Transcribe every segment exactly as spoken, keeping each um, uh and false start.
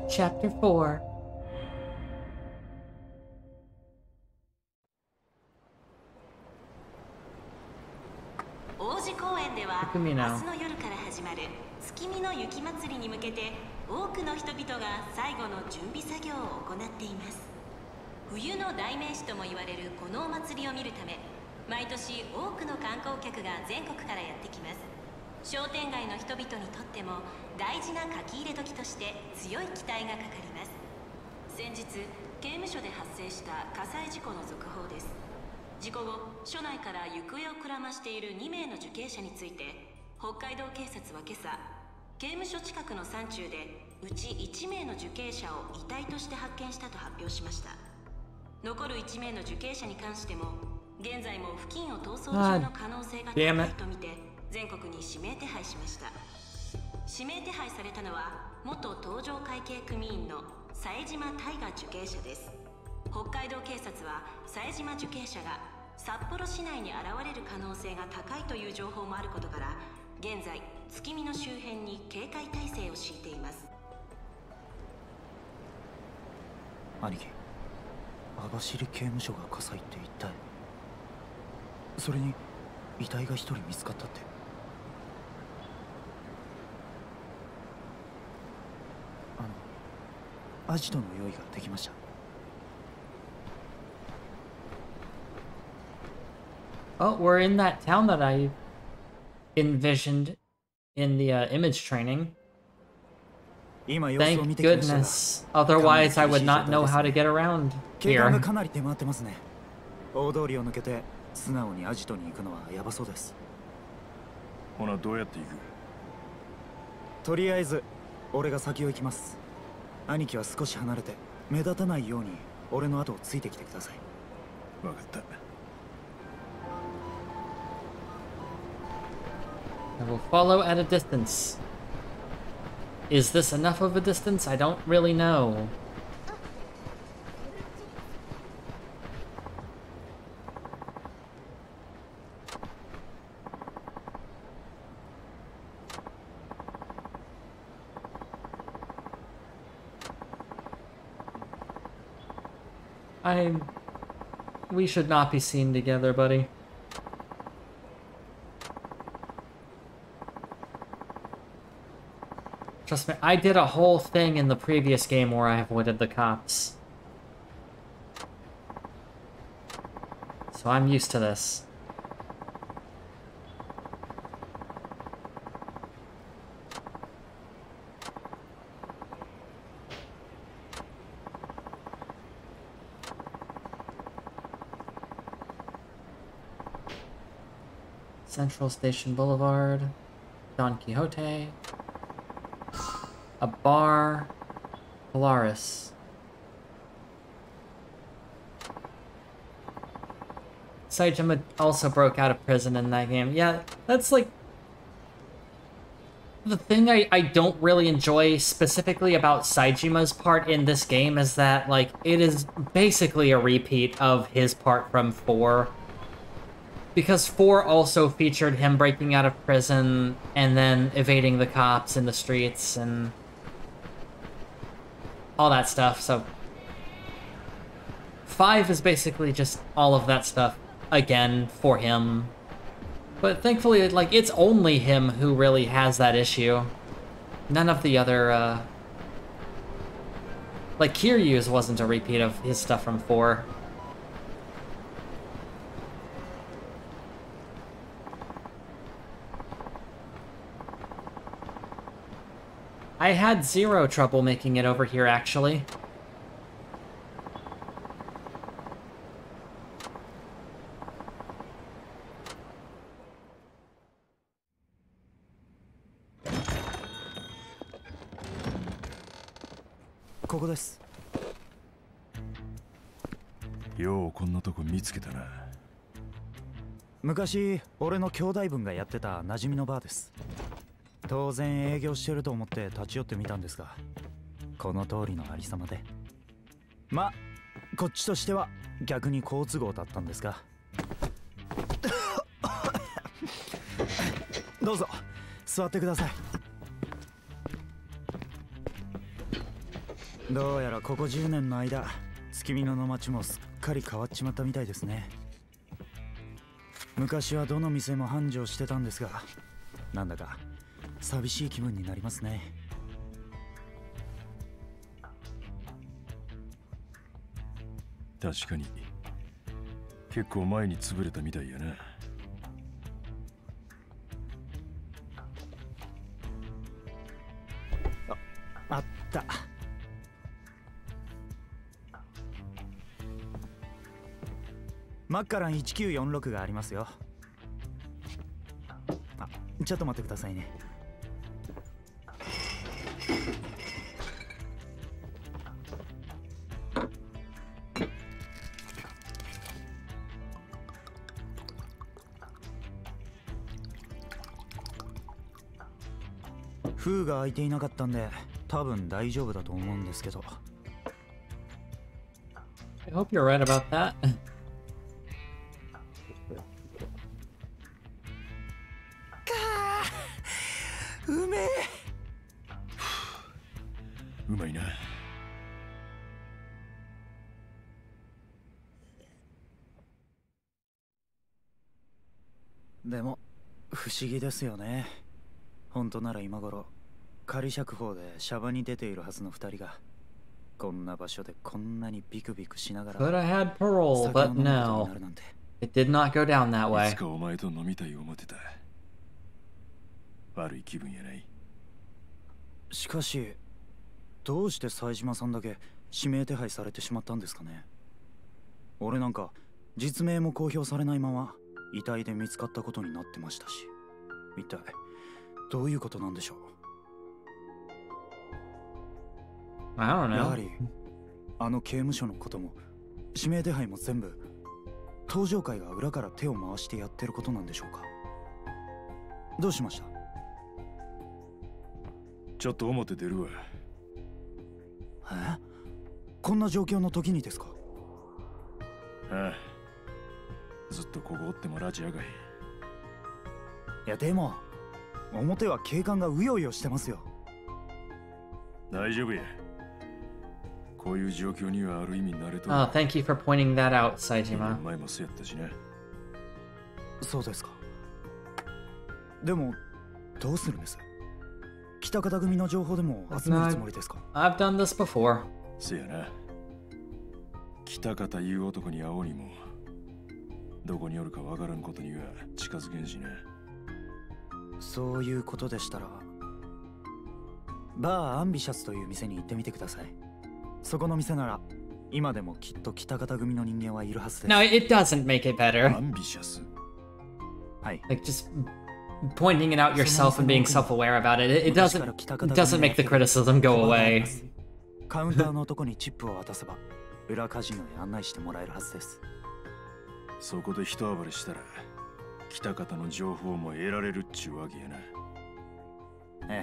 Chapter four. 王子公園では明日の夜から始まる月見の雪まつりに向けて多くの人々が最後の準備作業を行っています。冬の代名詞とも言われるこのお祭りを見るため、毎年多くの観光客が全国からやってきます。商店街の人々にとっても大事な書き入れ時として強い期待がかかります。先日刑務所で発生した火災事故の続報です。事故後、署内から行方をくらましているにめいの受刑者について、北海道警察は今朝、刑務所近くの山中でうちいちめいの受刑者を遺体として発見したと発表しました。残るいちめいの受刑者に関しても、現在も付近を逃走中の可能性が高いとみて全国に指名手配しました。指名手配されたのは元東条会系組員の冴島大河受刑者です。北海道警察は冴島受刑者が札幌市内に現れる可能性が高いという情報もあることから、現在月見の周辺に警戒態勢を敷いています。 兄貴、網走刑務所が火災って一体。それに遺体が一人見つかったって。あのアジトの用意ができました。 Oh, we're in that town that I envisioned in the uh, image training. Thank goodness. Otherwise, I would not know how to get around here. 大通りを抜けて素直にアジトに行くのはやばそうです。 ほな、どうやって行く？ とりあえず俺が先を行きます。兄貴は少し離れて目立たないように俺の後をついてきてください。 わかった。 I will follow at a distance. Is this enough of a distance? I don't really know. I... We should not be seen together, buddy. Trust me, I did a whole thing in the previous game where I avoided the cops. So I'm used to this. Central Station Boulevard, Don Quixote. A bar, Polaris. Saitama also broke out of prison in that game. Yeah, that's like... The thing I, I don't really enjoy specifically about Saijima's part in this game is that, like, it is basically a repeat of his part from four. Because four also featured him breaking out of prison and then evading the cops in the streets and... all that stuff, so... Five is basically just all of that stuff again for him. But thankfully, like, it's only him who really has that issue. None of the other, uh... like, Kiryu's wasn't a repeat of his stuff from four. I had zero trouble making it over here, actually. This. ようこんなとこ見つけたな。 昔俺の兄弟分がやってた馴染みのバーです。当然営業してると思って立ち寄ってみたんですが、この通りのありさまで、ま、こっちとしては逆に好都合だったんですが。どうぞ座ってください。 どうやらここじゅうねんの間、月見野の町もすっかり変わっちまったみたいですね。昔はどの店も繁盛してたんですが、なんだか寂しい気分になりますね。 確かに結構前に潰れたみたいやな。 あ、あった。マッカランいちきゅうよんろくがありますよ。あ、ちょっと待ってくださいね。封が開いていなかったんで多分大丈夫だと思うんですけど。 I hope you're right about that. うめえ。 うまいな。 でも不思議ですよね。本当なら今頃仮釈放でシャバに出ているはずの二人がこんな場所でこんなにビクビクしながら Could have had parole, but no. It did not go down that い way. つかお前と飲みたい思ってた。悪い気分やない。 しかしどうして冴島さんだけ指名手配されてしまったんですかね。俺なんか実名も公表されないまま遺体で見つかったことになってましたし、一体どういうことなんでしょう。 I don't やは know. りあの刑務所のことも指名手配も全部登場会が裏から手を回してやってることなんでしょうか。どうしました。 ちょっと表出るわ。 え？こんな状況の時にですか。 ああ、ずっとここおってもラジやがへん。 いやでも表は警官がうようよしてますよ。 大丈夫や。こういう状況にはある意味慣れとる。 Oh, thank you for pointing that out, Saejima. 前もそうやったしな。 そうですか。でもどうするんです。北方組の情報でも集めるつもりですか。 I've done this before. せやな。北方いう男に会おうにもどこにおるかわからんことには近づけんしな。 そういうことでしたらバーアンビシャスという店に行ってみてください。そこの店なら今でもきっと北方組の人間はいるはずです。 No, it doesn't make it ア better. ンビシャス。 はい。 Like just pointing it out yourself and being self-aware about it. It, it doesn't it doesn't make the criticism go away. カウンターの男にチップを渡せば裏カジノへ案内してもらえるはずです。 そこで一暴れしたら北方の情報も得られるっちゅうわけやな。 え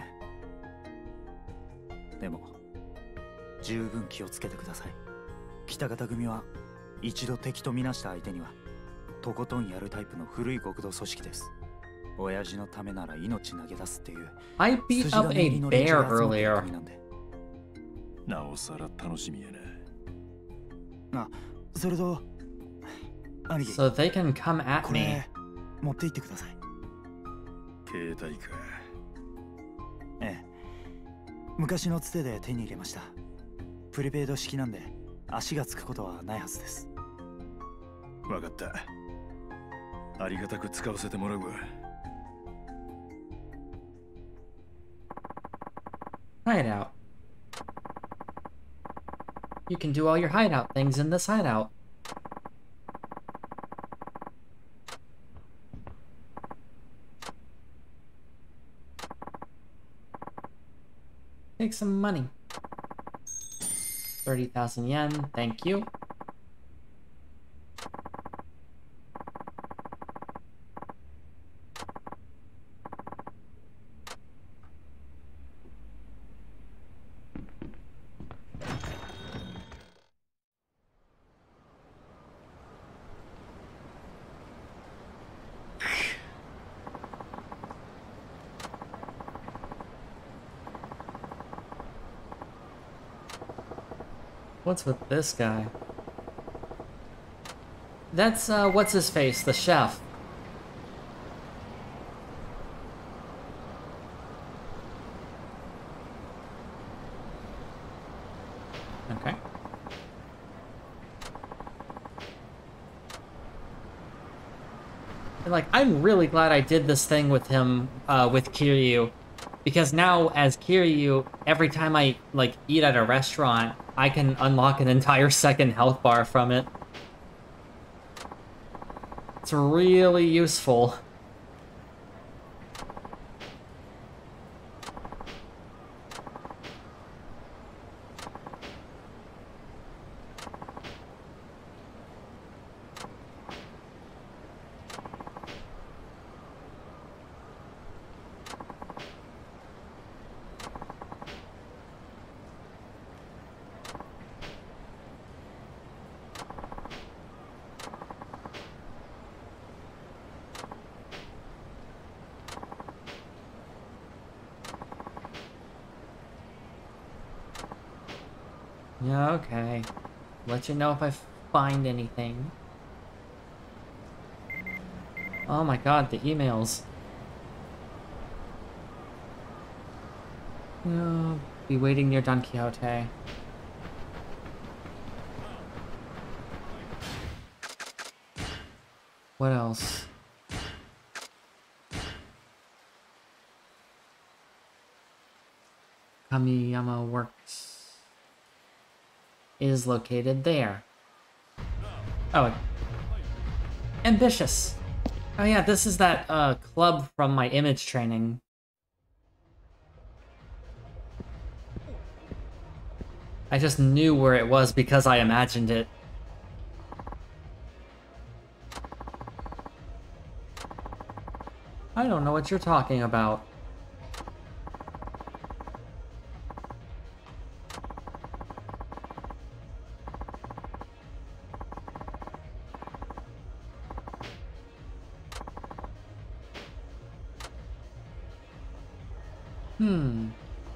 え。でも十分気をつけてください。北方組は一度敵とみなした相手にはとことんやるタイプの古い極道組織です。親父のためなら命投げ出すっていう。 I beat up a bear earlier. なおさら楽しみやな。 あ、それと兄貴、 So they can come at こ me. れ持って行ってください。 携帯か。 ええ。昔のつてで手に入れました。プリペイド式なんで足がつくことはないはずです。 わかった。ありがたく使わせてもらうわ。 Hideout. You can do all your hideout things in this hideout. Take some money. thirty thousand yen, thank you. What's with this guy? That's, uh, what's his face? The chef. Okay. And, like, I'm really glad I did this thing with him, uh, with Kiryu. Because now, as Kiryu, every time I, like, eat at a restaurant, I can unlock an entire second health bar from it. It's really useful. Yeah, okay. Let you know if I find anything. Oh my god, the emails. Yeah, be waiting near Don Quixote. What else? Kamiyama Works is located there. Oh, ambitious. Oh yeah, this is that uh, club from my image training. I just knew where it was because I imagined it. I don't know what you're talking about. Hmm.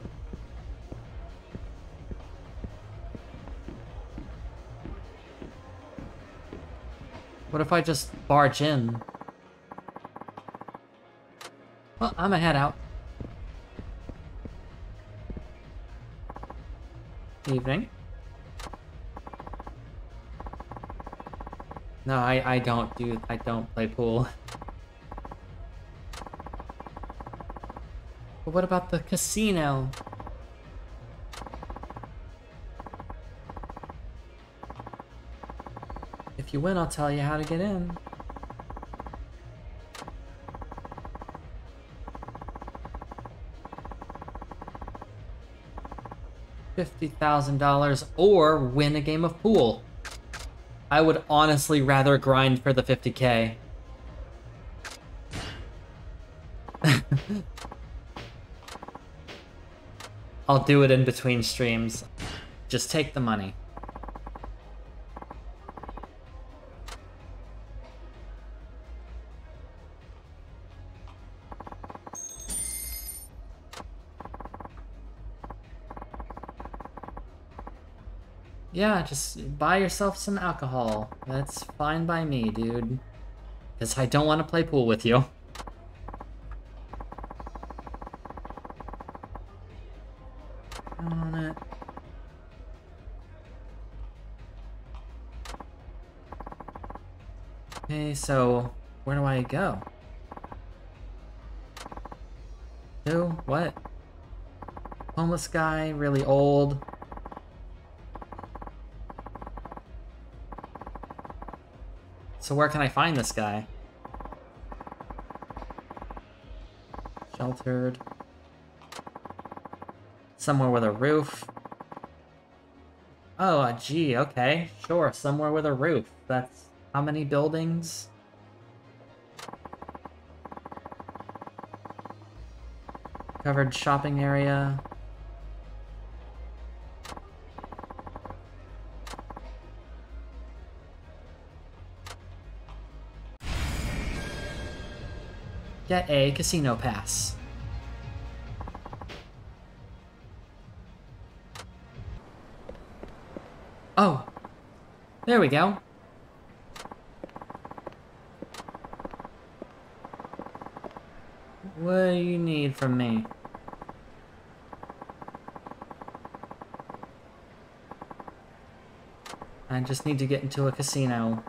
What if I just barge in? Well, I'ma head out. Evening. No, I, I don't do, I don't play pool. But what about the casino? If you win, I'll tell you how to get in. fifty thousand dollars or win a game of pool. I would honestly rather grind for the fifty K. I'll do it in between streams. Just take the money. Yeah, just buy yourself some alcohol. That's fine by me, dude. Because I don't want to play pool with you. On it. Okay, so where do I go? Who? What? Homeless guy, really old. So where can I find this guy? Sheltered. Somewhere with a roof. Oh, uh, gee, okay. Sure, somewhere with a roof. That's how many buildings? Covered shopping area. Get a casino pass. Oh, there we go. What do you need from me? I just need to get into a casino.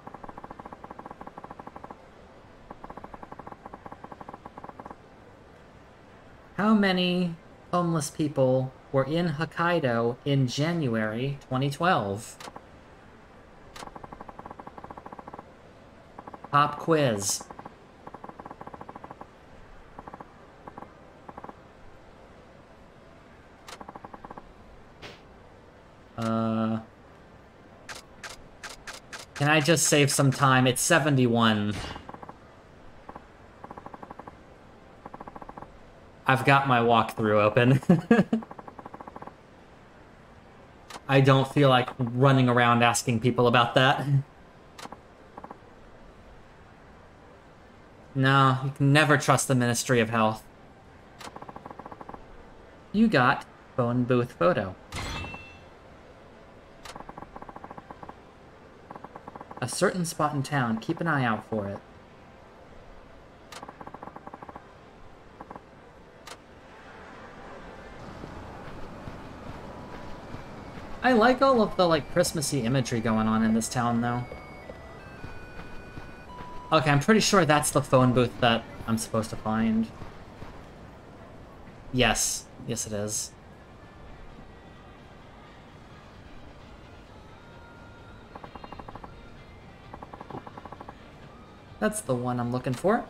How many homeless people were in Hokkaido in January twenty twelve? Pop quiz. Uh... Can I just save some time? It's seventy-one. I've got my walkthrough open. I don't feel like running around asking people about that. No, you can never trust the Ministry of Health. You got phone booth photo. A certain spot in town. Keep an eye out for it. I like all of the, like, Christmassy imagery going on in this town, though. Okay, I'm pretty sure that's the phone booth that I'm supposed to find. Yes. Yes, it is. That's the one I'm looking for.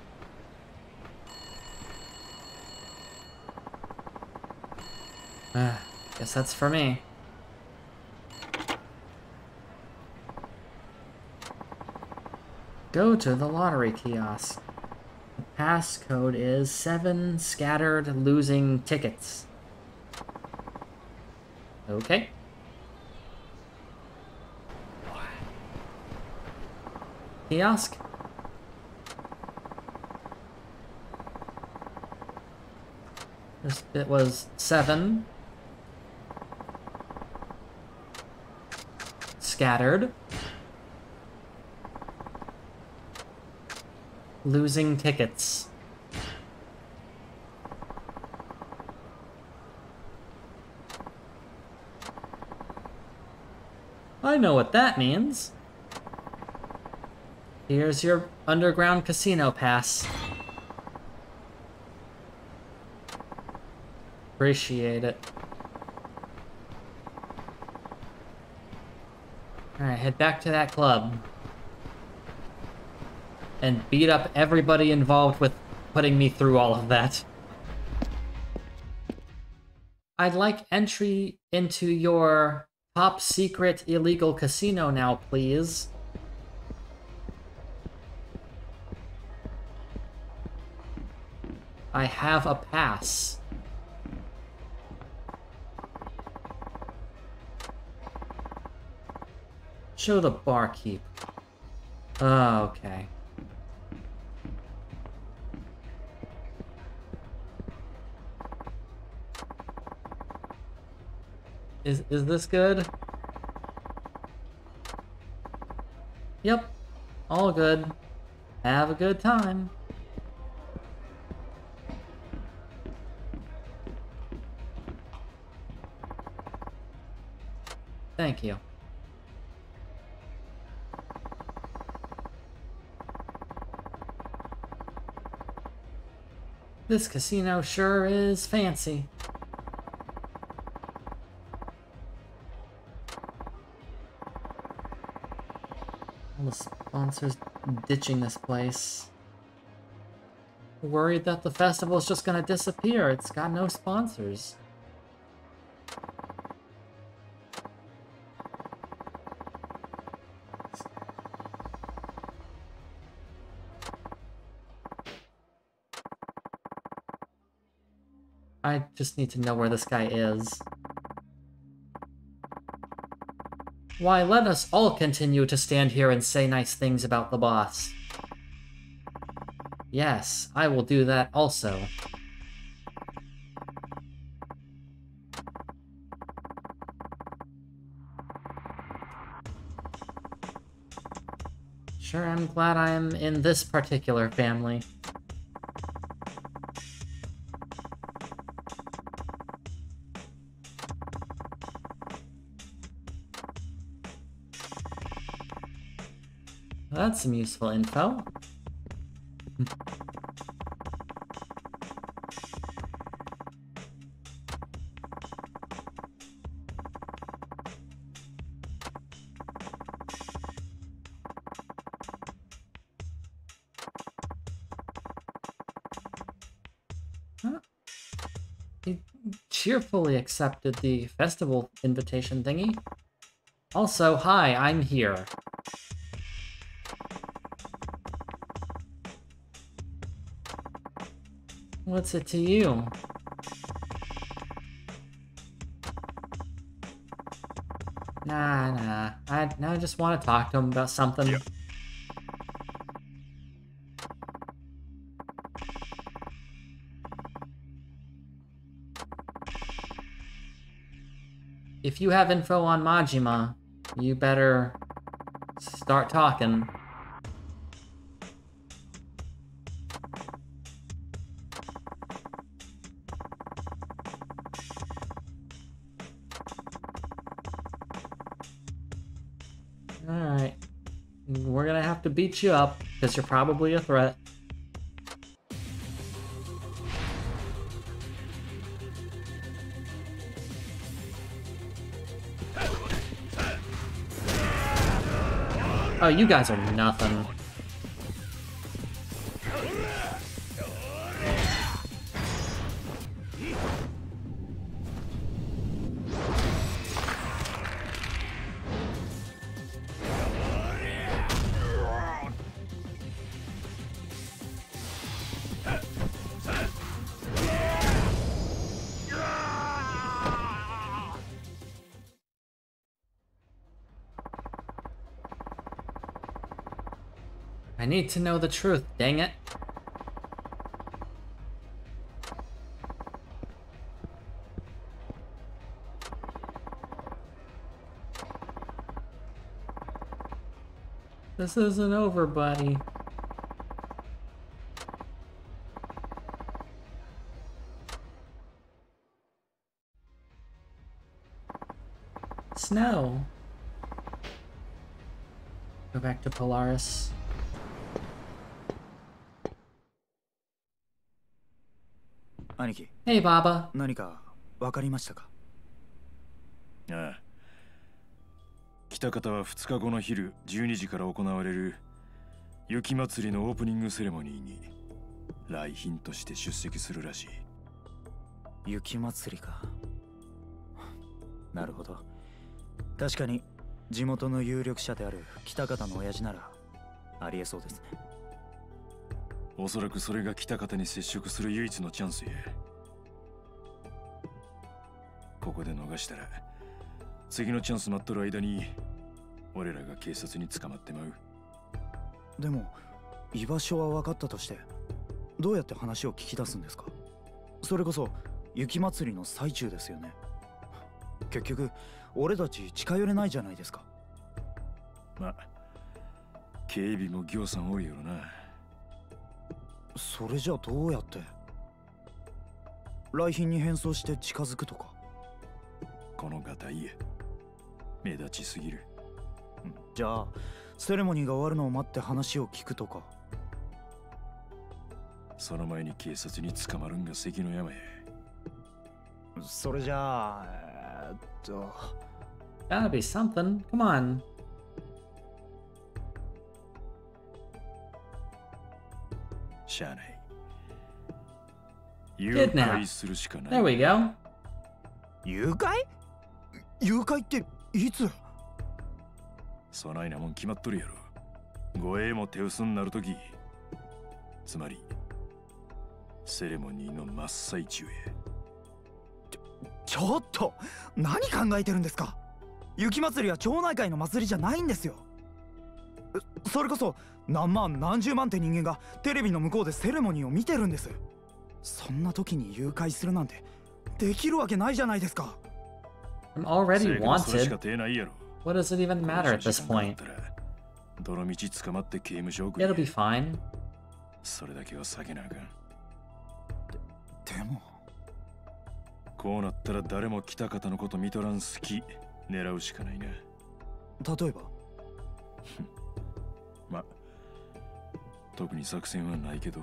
Uh, guess that's for me. Go to the lottery kiosk. The passcode is seven scattered losing tickets. Okay. Kiosk? This bit was seven. Scattered. Losing tickets. I know what that means. Here's your underground casino pass. Appreciate it. Alright, head back to that club. And beat up everybody involved with putting me through all of that. I'd like entry into your top secret illegal casino now, please. I have a pass. Show the barkeep. Oh, okay. Is is this good? Yep. All good. Have a good time. Thank you. This casino sure is fancy. All the sponsors ditching this place. Worried that the festival is just gonna disappear. It's got no sponsors. I just need to know where this guy is. Why, let us all continue to stand here and say nice things about the boss. Yes, I will do that also. Sure, I'm glad I am in this particular family. That's some useful info. Huh? He cheerfully accepted the festival invitation thingy. Also, hi, I'm here. What's it to you? Nah, nah. I, I just want to talk to him about something. Yep. If you have info on Majima, you better start talking. Alright. We're gonna have to beat you up, because you're probably a threat. Oh, you guys are nothing. I need to know the truth, dang it. This isn't over, buddy. Snow. Go back to Polaris. Hey, Baba. 何か分かりましたか？ ああ。北方はふつかごの昼じゅうにじから行われる雪まつりのオープニングセレモニーに来賓として出席するらしい。 雪まつりか。なるほど。確かに地元の有力者である北方の親父ならありえそうですね。 おそらくそれが北方に接触する唯一のチャンスや。ここで逃したら次のチャンス待っとる間に俺らが警察に捕まってまう。 でも居場所は分かったとしてどうやって話を聞き出すんですか？それこそ雪まつりの最中ですよね。結局俺たち近寄れないじゃないですか。 まあ警備もぎょうさん多いよな。 それじゃどうやって来賓に変装して近づくとか。 このガタイや目立ちすぎる。 じゃあセレモニーが終わるのを待って話を聞くとか。 その前に警察に捕まるんが関の山や。 それじゃあえー、っと Gotta be something. Come on. しゃあない。誘拐するしかない。 There we go. 誘拐？誘拐っていつ？ そないなもん決まっとるやろ。護衛も手薄になるとき、つまりセレモニーの真っ最中へ。 ちょ、ちょっと何考えてるんですか？雪まつりは町内会の祭りじゃないんですよ。それこそ何万何十万って人間がテレビの向こうでセレモニーを見てるんです。そんな時に誘拐するなんてできるわけないじゃないですか。 I'm already wanted. What does it even matter at this point? どの道捕まって刑務所送 It'll り be fine. それだけは避けなあかん。 でもこうなったら誰も北方のこと見とらん好き狙うしかないな。 例えばま、特に作戦はないけど。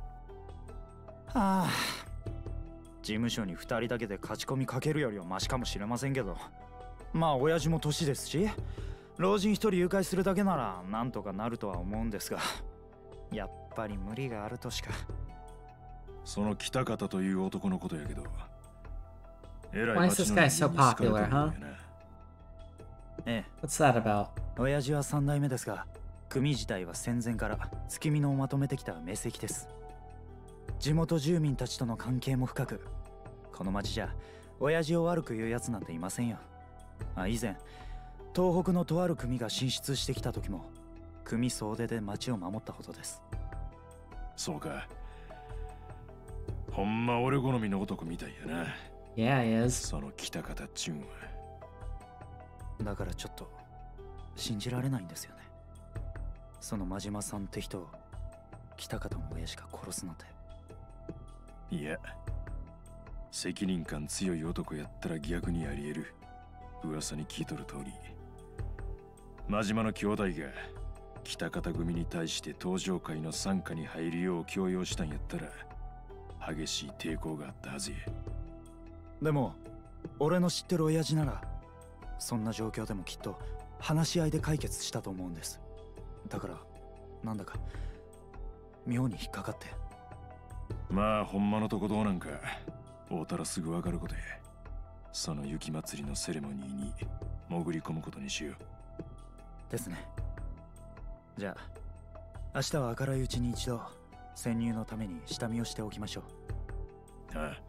はあ、事務所にふたりだけで勝ち込みかけるよりはマシかもしれませんけど、まあ親父も年ですし、老人一人誘拐するだけならなんとかなるとは思うんですが、やっぱり無理があるとしか。 その北方という男のことやけど、えらい Why is this 町の guy 人 so 間に好かれ popular, てる huh? んやな。 ええ、 What's that about? 親父は三代目ですが、組自体は戦前から月見のをまとめてきた名跡です。地元住民たちとの関係も深く、この町じゃ親父を悪く言うやつなんていませんよ。あ、以前東北のとある組が進出してきた時も組総出で町を守ったほどです。 そうか。ほんま俺好みの男みたいやな。 Yeah, he is. その北方っちゅうんは。 だからちょっと信じられないんですよね。その真島さんって人を北方の親父が殺すなんて。 いや、責任感強い男やったら逆にあり得る。噂に聞いとる通り、真島の兄弟が北方組に対して登場会の傘下に入るよう強要したんやったら激しい抵抗があったはずや。 でも俺の知ってる親父ならそんな状況でもきっと話し合いで解決したと思うんです。だからなんだか妙に引っかかって。 まあほんまのとこどうなんか会うたらすぐわかることや。その雪祭りのセレモニーに潜り込むことにしよう。ですね。じゃあ明日は明るいうちに一度潜入のために下見をしておきましょう。 ああ。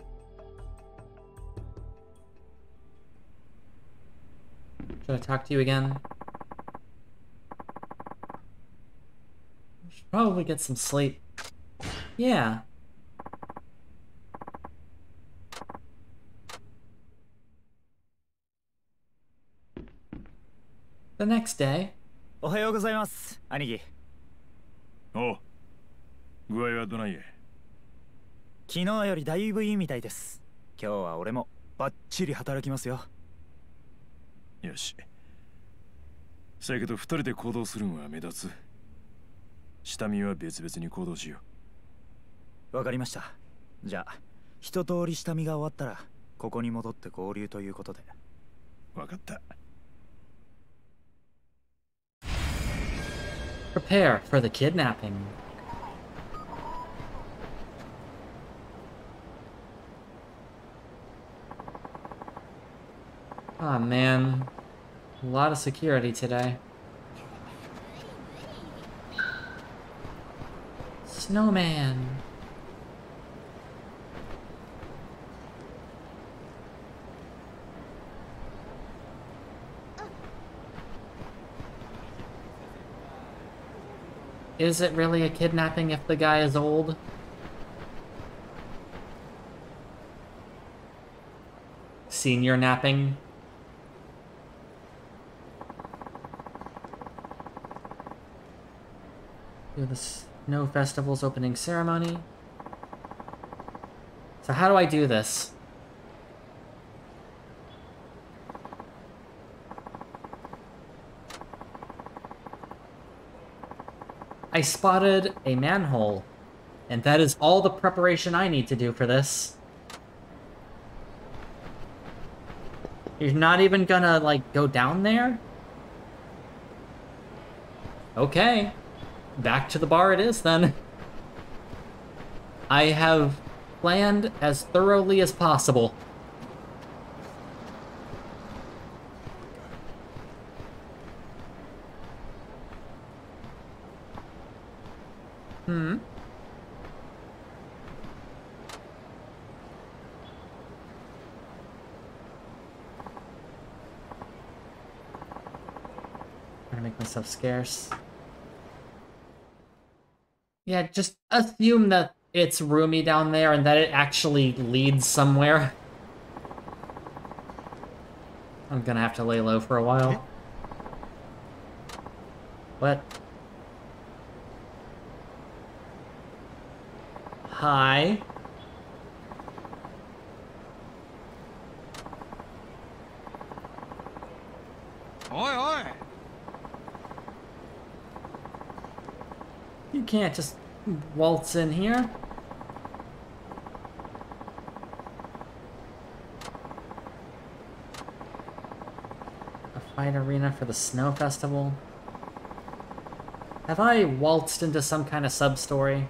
Should I talk to you again? Should probably get some sleep. Yeah. The next day. おはようございます、兄貴。 おう。具合はどないや。 昨日よりだいぶいいみたいです。今日は俺もバッチリ働きますよ。 よし。せやけど二人で行動するんは目立つ。下見は別々に行動しよう。わかりました。じゃあ一通り下見が終わったらここに戻って合流ということで。 わかった。 Prepare for the kidnapping. Ah, man. A lot of security today. Snowman. Is it really a kidnapping if the guy is old? Senior napping? Do the Snow Festival's opening ceremony. So how do I do this? I spotted a manhole, and that is all the preparation I need to do for this. You're not even gonna, like, go down there? Okay. Back to the bar it is, then. I have planned as thoroughly as possible. Hmm. Trying to make myself scarce. Yeah, just assume that it's roomy down there and that it actually leads somewhere. I'm gonna have to lay low for a while. What? Hi. Oi, oi! You can't just waltz in here. A fight arena for the snow festival. Have I waltzed into some kind of sub-story?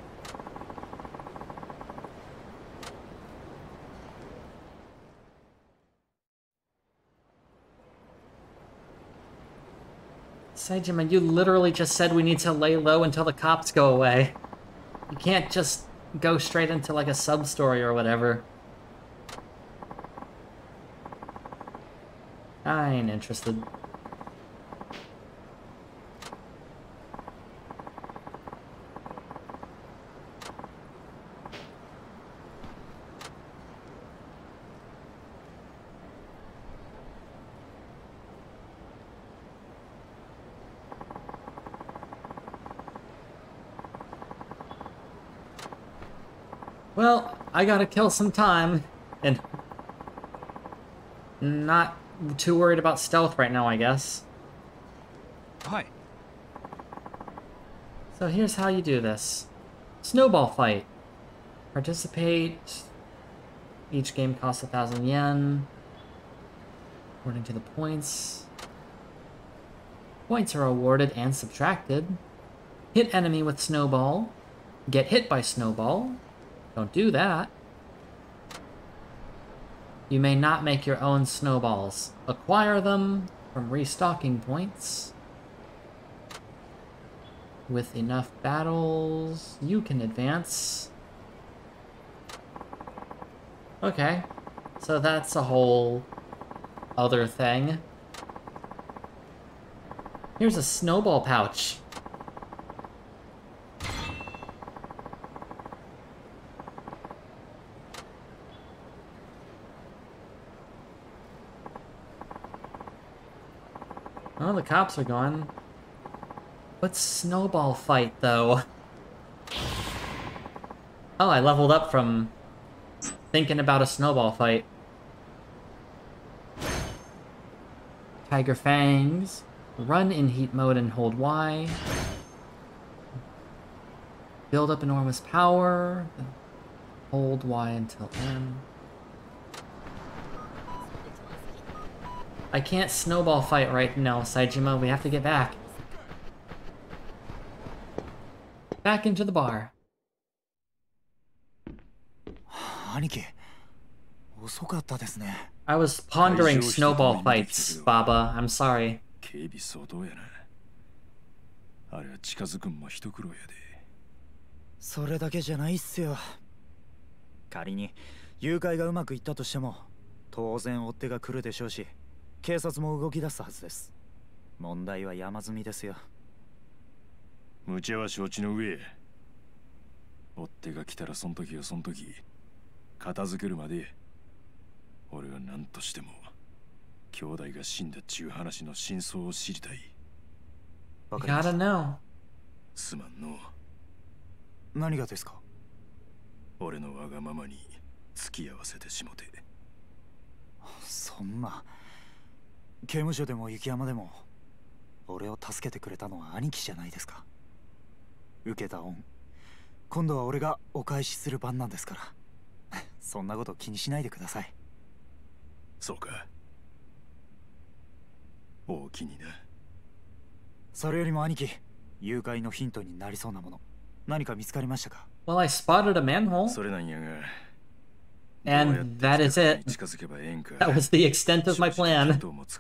Saejima, you literally just said we need to lay low until the cops go away. You can't just go straight into like a sub-story or whatever. I ain't interested. Well, I gotta kill some time, and not too worried about stealth right now, I guess. Hi. So here's how you do this. Snowball fight. Participate. Each game costs a thousand yen. According to the points. Points are awarded and subtracted. Hit enemy with snowball. Get hit by snowball. Don't do that. You may not make your own snowballs. Acquire them from restocking points. With enough battles, you can advance. Okay, so that's a whole other thing. Here's a snowball pouch. Oh, the cops are gone. What's snowball fight, though? Oh, I leveled up from thinking about a snowball fight. Tiger Fangs. Run in heat mode and hold Y. Build up enormous power. Hold Y until M. I can't snowball fight right now, Saejima. We have to get back. Back into the bar. 兄貴、遅かったですね。 I was pondering snowball fights, Baba. I'm sorry. 警備相当やな。あれは近づくんも一苦労やで。 それだけじゃないっすよ。仮に誘拐がうまくいったとしても、当然追っ手が来るでしょうし、警察も動き出すはずです。問題は山積みですよ。 無茶は承知の上。追っ手が来たらそん時はそん時、片付けるまで。俺は何としても兄弟が死んだっちゅう話の真相を知りたい。 You gotta know. すまんの。 何がですか？ 俺のわがままに付き合わせてしもて。 そんな。刑務所でも雪山でも俺を助けてくれたのは兄貴じゃないですか。受けた恩、今度は俺がお返しする番なんですから。そんなこと気にしないでください。 そうか。大きにな。 それよりも兄貴、誘拐のヒントになりそうなもの、何か見つかりましたか？ Well, I spotted a manhole. それなんやが。 And that is it. That was the extent of my plan.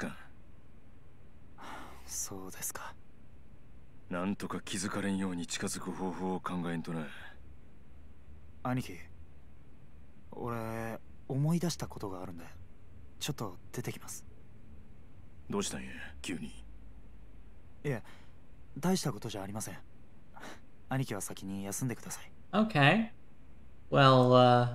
そうですか。 なんとか気づかれんように近づく方法を考えんとな。 兄貴、俺思い出したことがあるんで、ちょっと出てきます。 どうしたんや、急に。 いえ、大したことじゃありません。兄貴は先に休んでください。 Okay. Well, uh...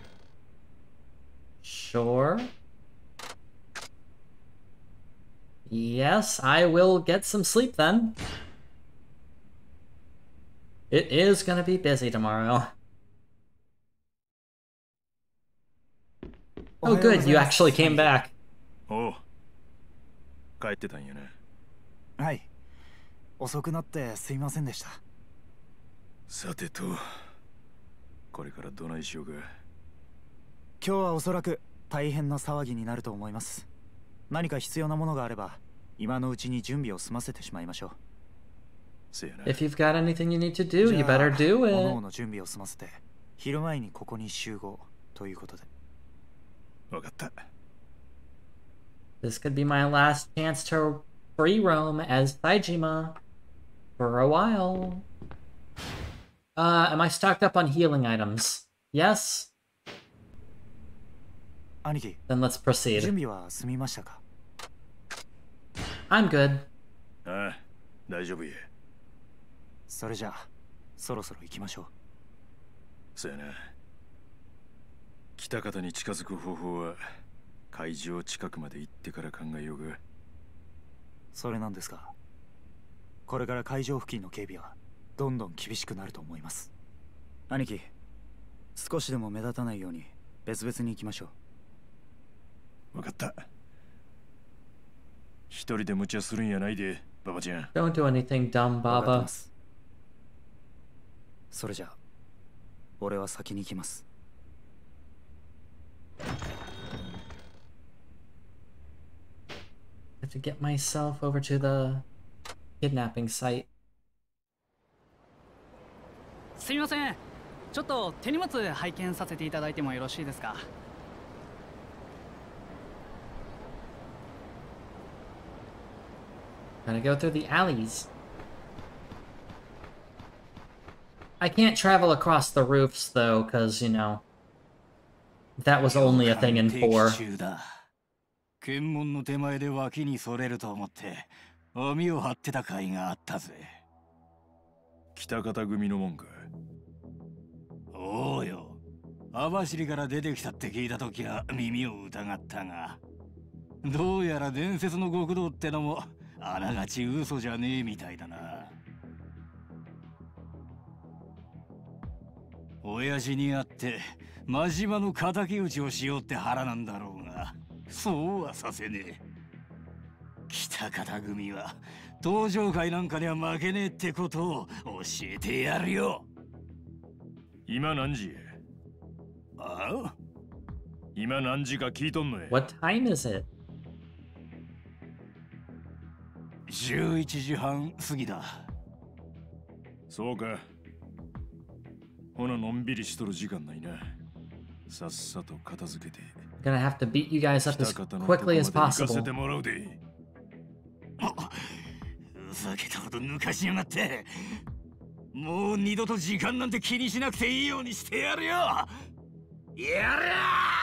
sure. Yes, I will get some sleep then. It is gonna be busy tomorrow. Oh good, you actually came back. Oh. 帰ってたんやね。 はい。遅くなってすいませんでした。 さてと、これからどないしようか。 今日はおそらく大変な騒ぎになると思います。何か必要なものがあれば、今のうちに準備を済ませてしまいましょう。 If you've got anything you need to do, you better do it. 各々の準備を済ませて、昼前にここに集合ということで。 わかった。 This could be my last chance to free roam as Saejima for a while. Uh, am I stocked up on healing items? Yes? 兄貴、 Then let's proceed. 準備は済みましたか? I'm good. ああ、大丈夫や。 それじゃあ、そろそろ行きましょう。 そうやな。北方に近づく方法は会場近くまで行ってから考えようが。 それなんですが、これから会場付近の警備はどんどん厳しくなると思います。兄貴、少しでも目立たないように別々に行きましょう。わかった。一人で無茶するんやないで、ババちゃん。 Don't do anything dumb, Baba. それじゃあ、俺は先に行きます。 I have to get myself over to the kidnapping site. すみません。ちょっと手荷物拝見させていただいてもよろしいですか? Gotta go through the alleys. I can't travel across the roofs though, because, you know, that was only a thing in four. 検問の手前で脇にそれると思って網を張ってた甲斐があったぜ。 北方組のもんか。 おうよ。網走から出てきたって聞いたときは耳を疑ったが、どうやら伝説の極道ってのもあながち嘘じゃねえみたいだな。親父に会って真島の敵討ちをしようって腹なんだろうが、そうはさせねえ。北方組は登場会なんかには負けねえってことを教えてやるよ。 今何時？ ああ？ 今何時か聞いとんのや。 What time is it? じゅういちじはん過ぎだ。 そうか。ほなのんびりしとる時間ないな。さっさと片付けて。 Gonna have to beat you guys up as quickly as possible. ふざけたこと抜かしやがって。もう二度と時間なんて気にしなくていいようにしてやるよ。やりゃ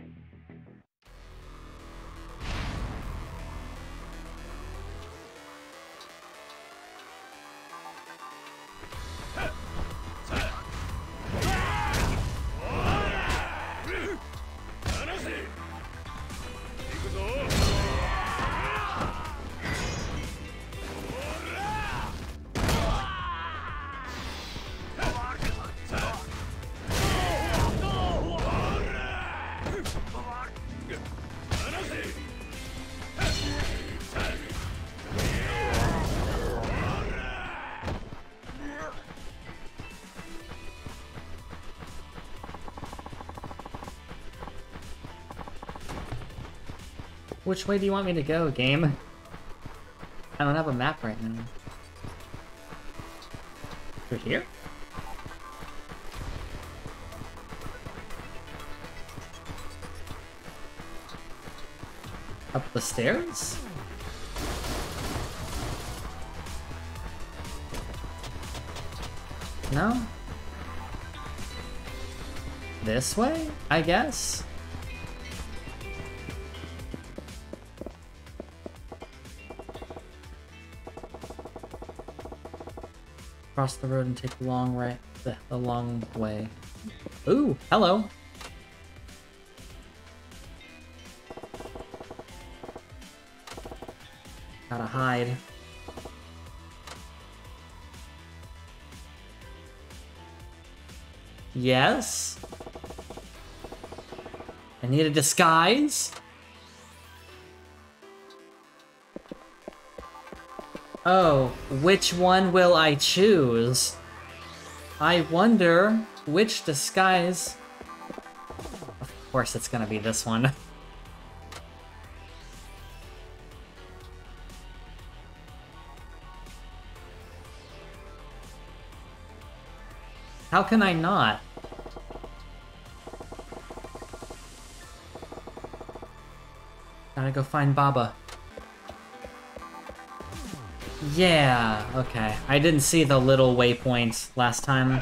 Which way do you want me to go, game? I don't have a map right now. Through here? Up the stairs? No? This way, I guess? Cross the road and take the long right, the, the long way. Ooh, hello. Gotta hide. Yes? I need a disguise? Oh, which one will I choose? I wonder which disguise... Of course it's gonna be this one. How can I not? Gotta go find Baba. Yeah, okay. I didn't see the little waypoints last time.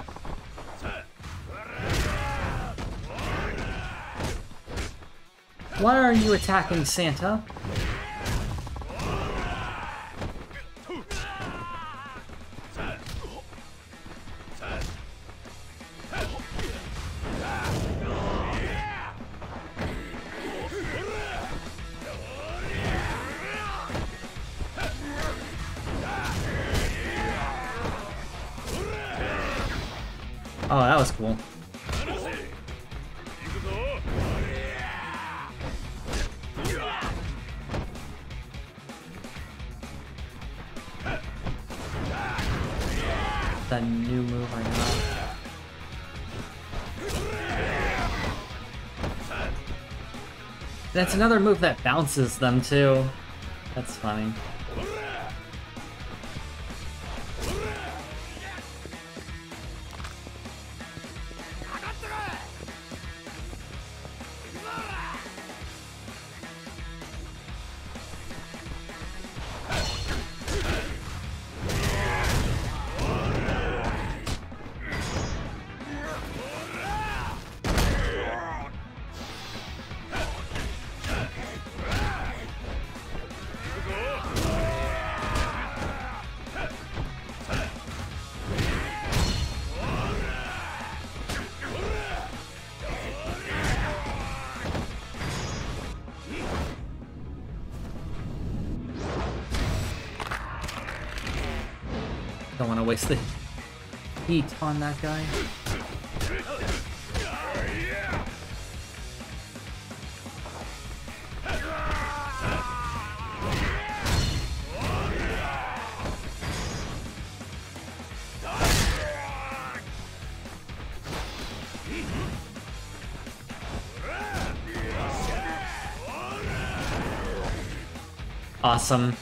Why are you attacking Santa? Oh, that was cool. The new move I got. That's another move that bounces them too. That's funny. Don't want to waste the heat on that guy. Awesome.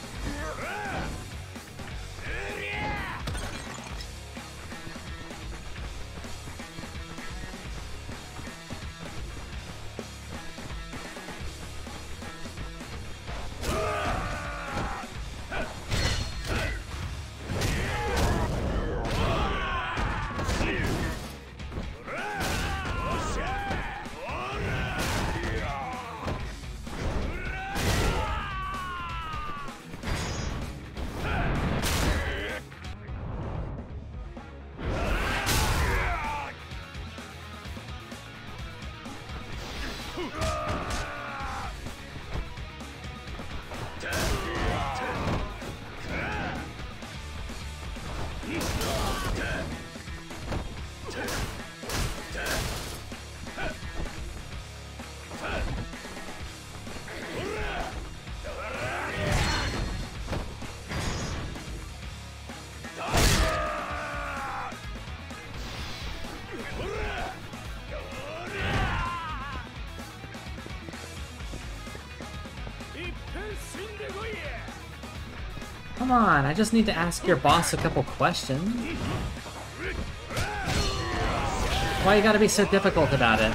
Come on, I just need to ask your boss a couple questions. Why you gotta be so difficult about it?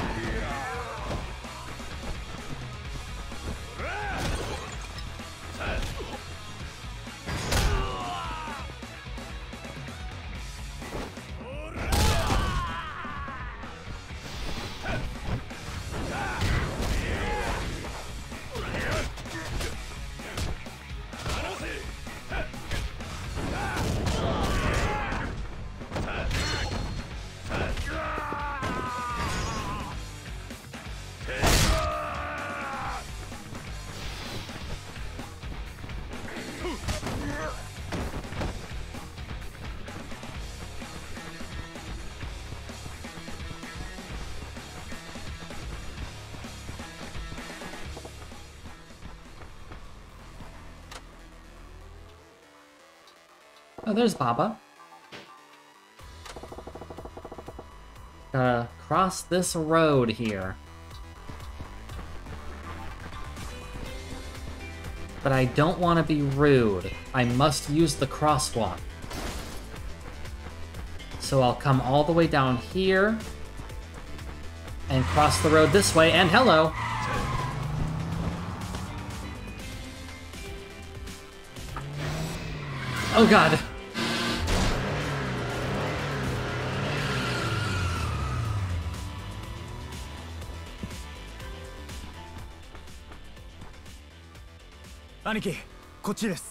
Oh, there's Baba. Gotta cross this road here. But I don't want to be rude. I must use the crosswalk. So I'll come all the way down here and cross the road this way, and hello! Oh god! Aniki, こっちです。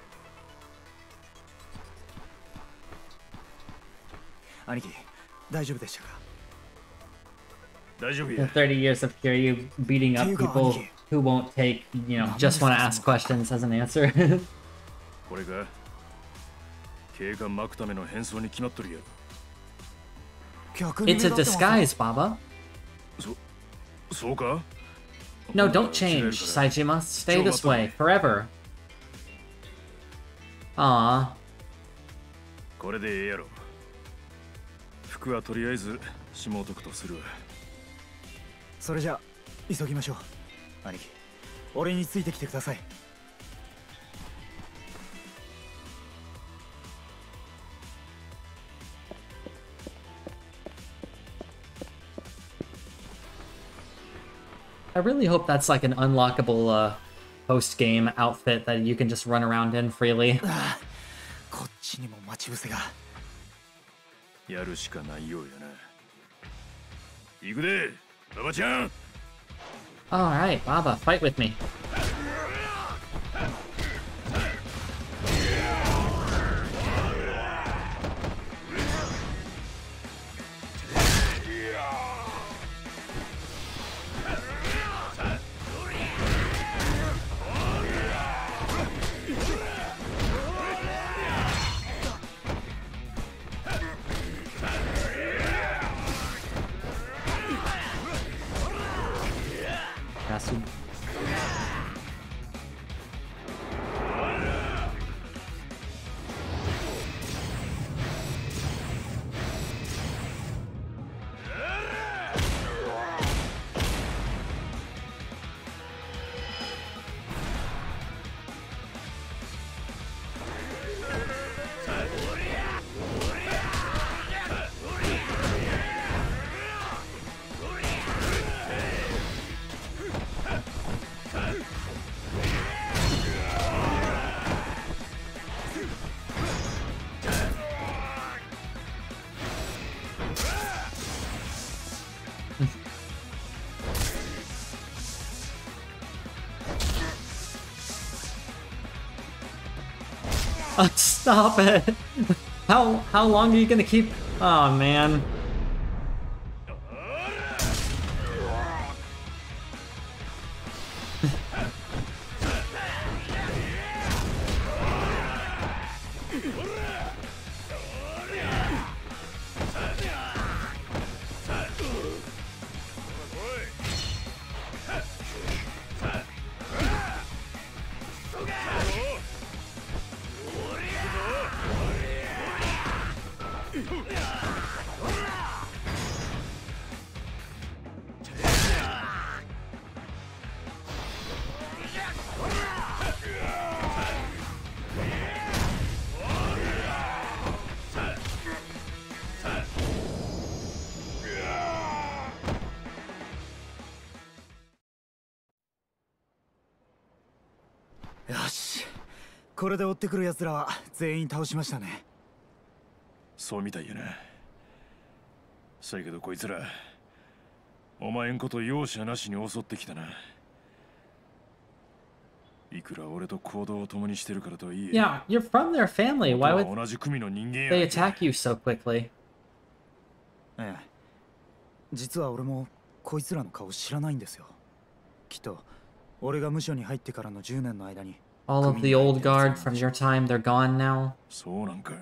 兄貴、大丈夫でしたか？ 大丈夫 In や。 thirty years of Kiryu beating up people who won't take, you know, just want to ask questions as an answer. これか警官巻くための変装に決まっとるや。 It's a disguise, Baba. そ、そうか？ No, don't change, Saejima. Stay this way, forever. Aww. これでええやろ。服はとりあえず下解くとするわ。 それじゃあ急ぎましょう。兄貴、俺についてきてください。 I really hope that's like an unlockable uh, post-game outfit that you can just run around in freely. こっちにも待ち伏せが。 やるしかないようやな。行くで、ババちゃん。 Alright, Baba, fight with me. Kasu. Oh, stop it! How how long are you gonna keep? Oh man. Yoshi. これで追ってくる奴らは全員倒しましたね。 そうみたいやな。そやけどこいつらお前んこと容赦なしに襲ってきたな。いくら俺と行動を共にしてるからとはいえ。 Yeah, you're from their family. Why would 同じ組の人間や。 they attack you so quickly? ええ。実は俺もこいつらの顔知らないんですよ。きっと俺が無所に入ってからのじゅうねんの間に。 All of the old guard from your time, they're gone now. そうなんか。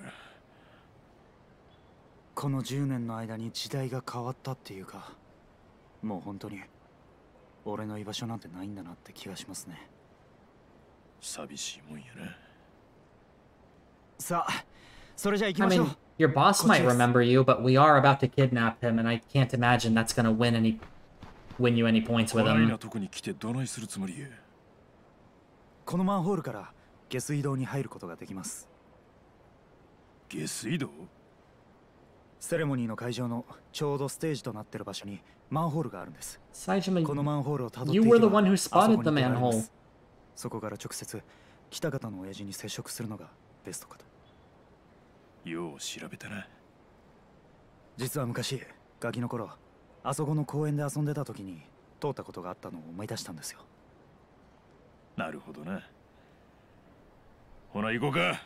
このじゅうねんの間に時代が変わったっていうか、もう本当に俺の居場所なんてないんだなって気がしますね。 寂しいもんやな。 さあ、それじゃ行き I ましょう。 mean, your boss might remember you, but we are about to kidnap him, and I can't imagine that's gonna win any, win you any points with こない him. なとこに来てどないするつもりや。 このマンホールから下水道に入ることができます。 下水道？ セレモニーの会場のちょうどステージとなっている場所にマンホールがあるんです。 Saejima, このマンホールをたどってい you け were ば the one who あそこ spotted に the 出られま manhole. す。そこから直接北方の親父に接触するのがベストかと。 よう調べたな。 実は昔ガキの頃あそこの公園で遊んでた時に通ったことがあったのを思い出したんですよ。 なるほどな。ほな行こうか。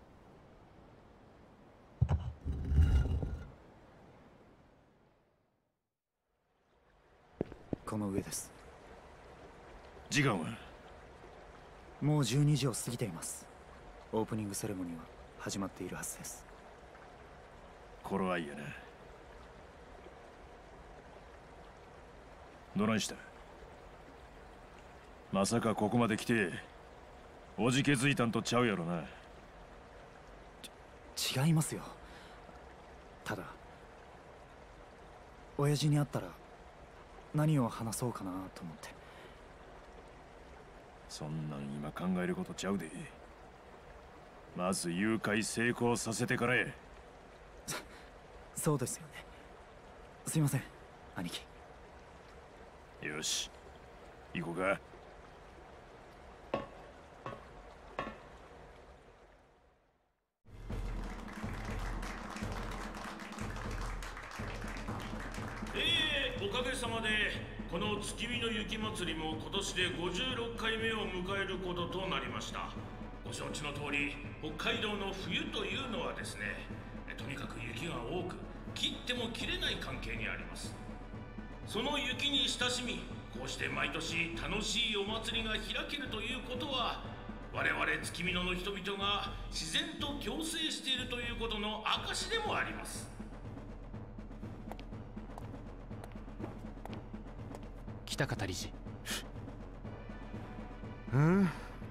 この上です。 時間は？ もうじゅうにじを過ぎています。オープニングセレモニーは始まっているはずです。 頃合いやな。どないした？まさかここまで来ておじけづいたんとちゃうやろな。 ち違いますよ。ただ親父に会ったら何を話そうかなと思って。 そんなん今考えることちゃうで。まず誘拐成功させてからや。 そうですよね。すいません兄貴。 よし行こうか。 えー、おかげさまでこの月見の雪まつりも今年でごじゅうろっかいめを迎えることとなりました。ご承知の通り北海道の冬というのはですね、とにかく雪が多く切っても切れない関係にあります。その雪に親しみ、こうして毎年楽しいお祭りが開けるということは、我々月見野の人々が自然と共生しているということの証でもあります。 北方理事。 ん？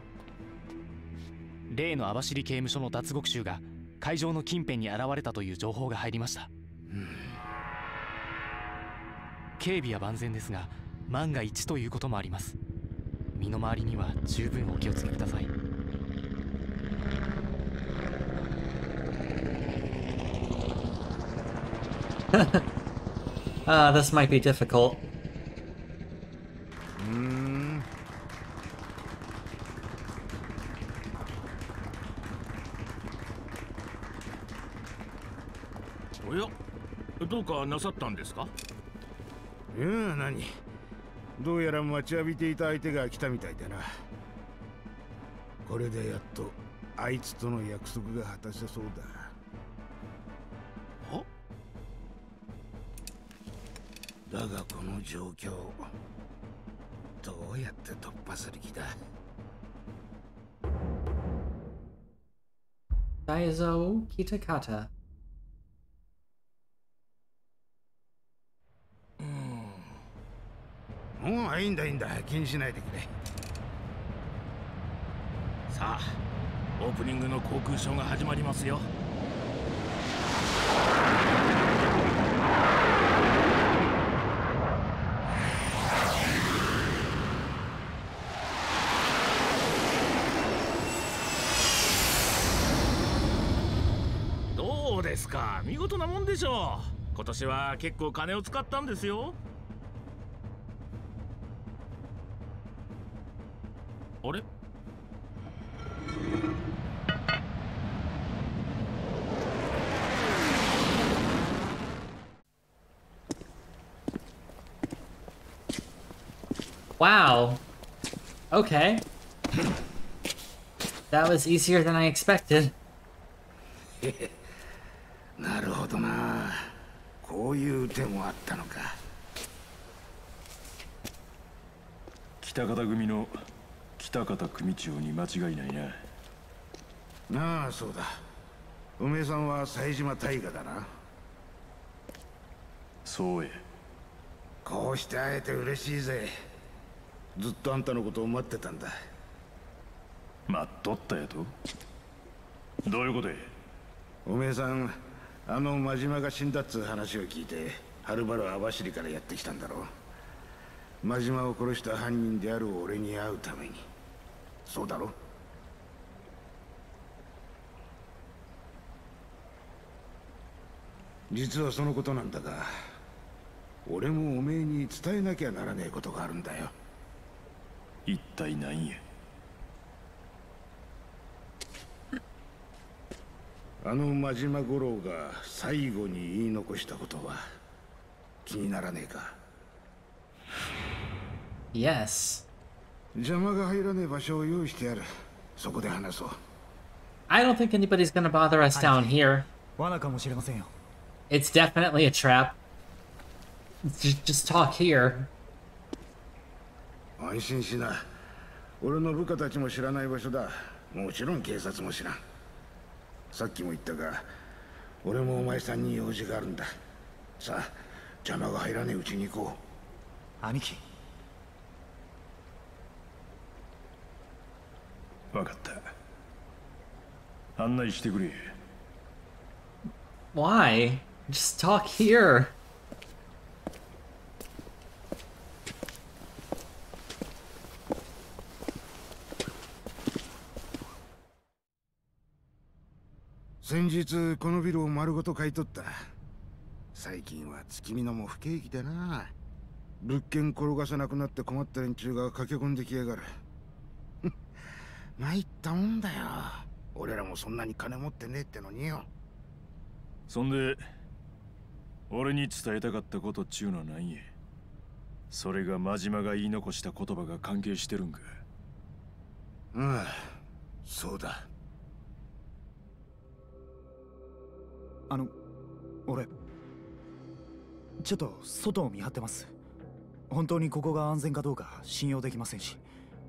例の網走刑務所の脱獄囚が会場の近辺に現れたという情報が入りました。 うん、 警備は万全ですが万が一ということもあります。身の回りには十分お気をつけください。 Ah, this might be difficult. うーん。 おや、どうかなさったんですか？ いや、何？どうやら待ちわびていた相手が来たみたいだな。これでやっとあいつとの約束が果たせそうだ。だがこの状況、どうやって突破する気だ？ Daizo Kitakata. うん、もういいんだいいんだ、気にしないでくれ。 さあ、オープニングの航空ショーが始まりますよ。どうですか、見事なもんでしょう。今年は結構金を使ったんですよ。あれ Wow. Okay. That was easier than I expected. なるほどな。こういう手もあったのか。 北方組の北方組長に間違いないな。 なあ、そうだ。梅さんは冴島大河だな。 そうや。 こうして会えて嬉しいぜ。ずっとあんたのことを待ってたんだ。 待っとったやと？ どういうことや。 おめえさん、あの真島が死んだっつう話を聞いてはるばる網走からやってきたんだろう。真島を殺した犯人である俺に会うために。そうだろ。実はそのことなんだが、俺もおめえに伝えなきゃならねえことがあるんだよ。 一体何や。 あの真島五郎が最後に言い残したことは気にならねえか。 Yes. 邪魔が入らねえ場所を用意してやる。そこで話そう。 I don't think anybody's gonna bother us down here. 罠かもしれませんよ。 It's definitely a trap. Just, just talk here. 安心しな。俺の部下たちも知らない場所だ。もちろん警察も知らん。さっきも言ったが、俺もお前さんに用事があるんだ。さあ、邪魔が入らねえうちに行こう。兄貴。 分かった。案内してくれ。 Why? Just talk here. 先日このビルを丸ごと買い取った。最近は月見のも不景気でな。物件転がさなくなって困った連中が駆け込んできやがる。参ったもんだよ。俺らもそんなに金持ってねえってのによ。 そんで俺に伝えたかったことっちゅうのは何や。それが真島が言い残した言葉が関係してるんか。 ああ、そうだ。 あの、俺ちょっと外を見張ってます。本当にここが安全かどうか信用できませんし。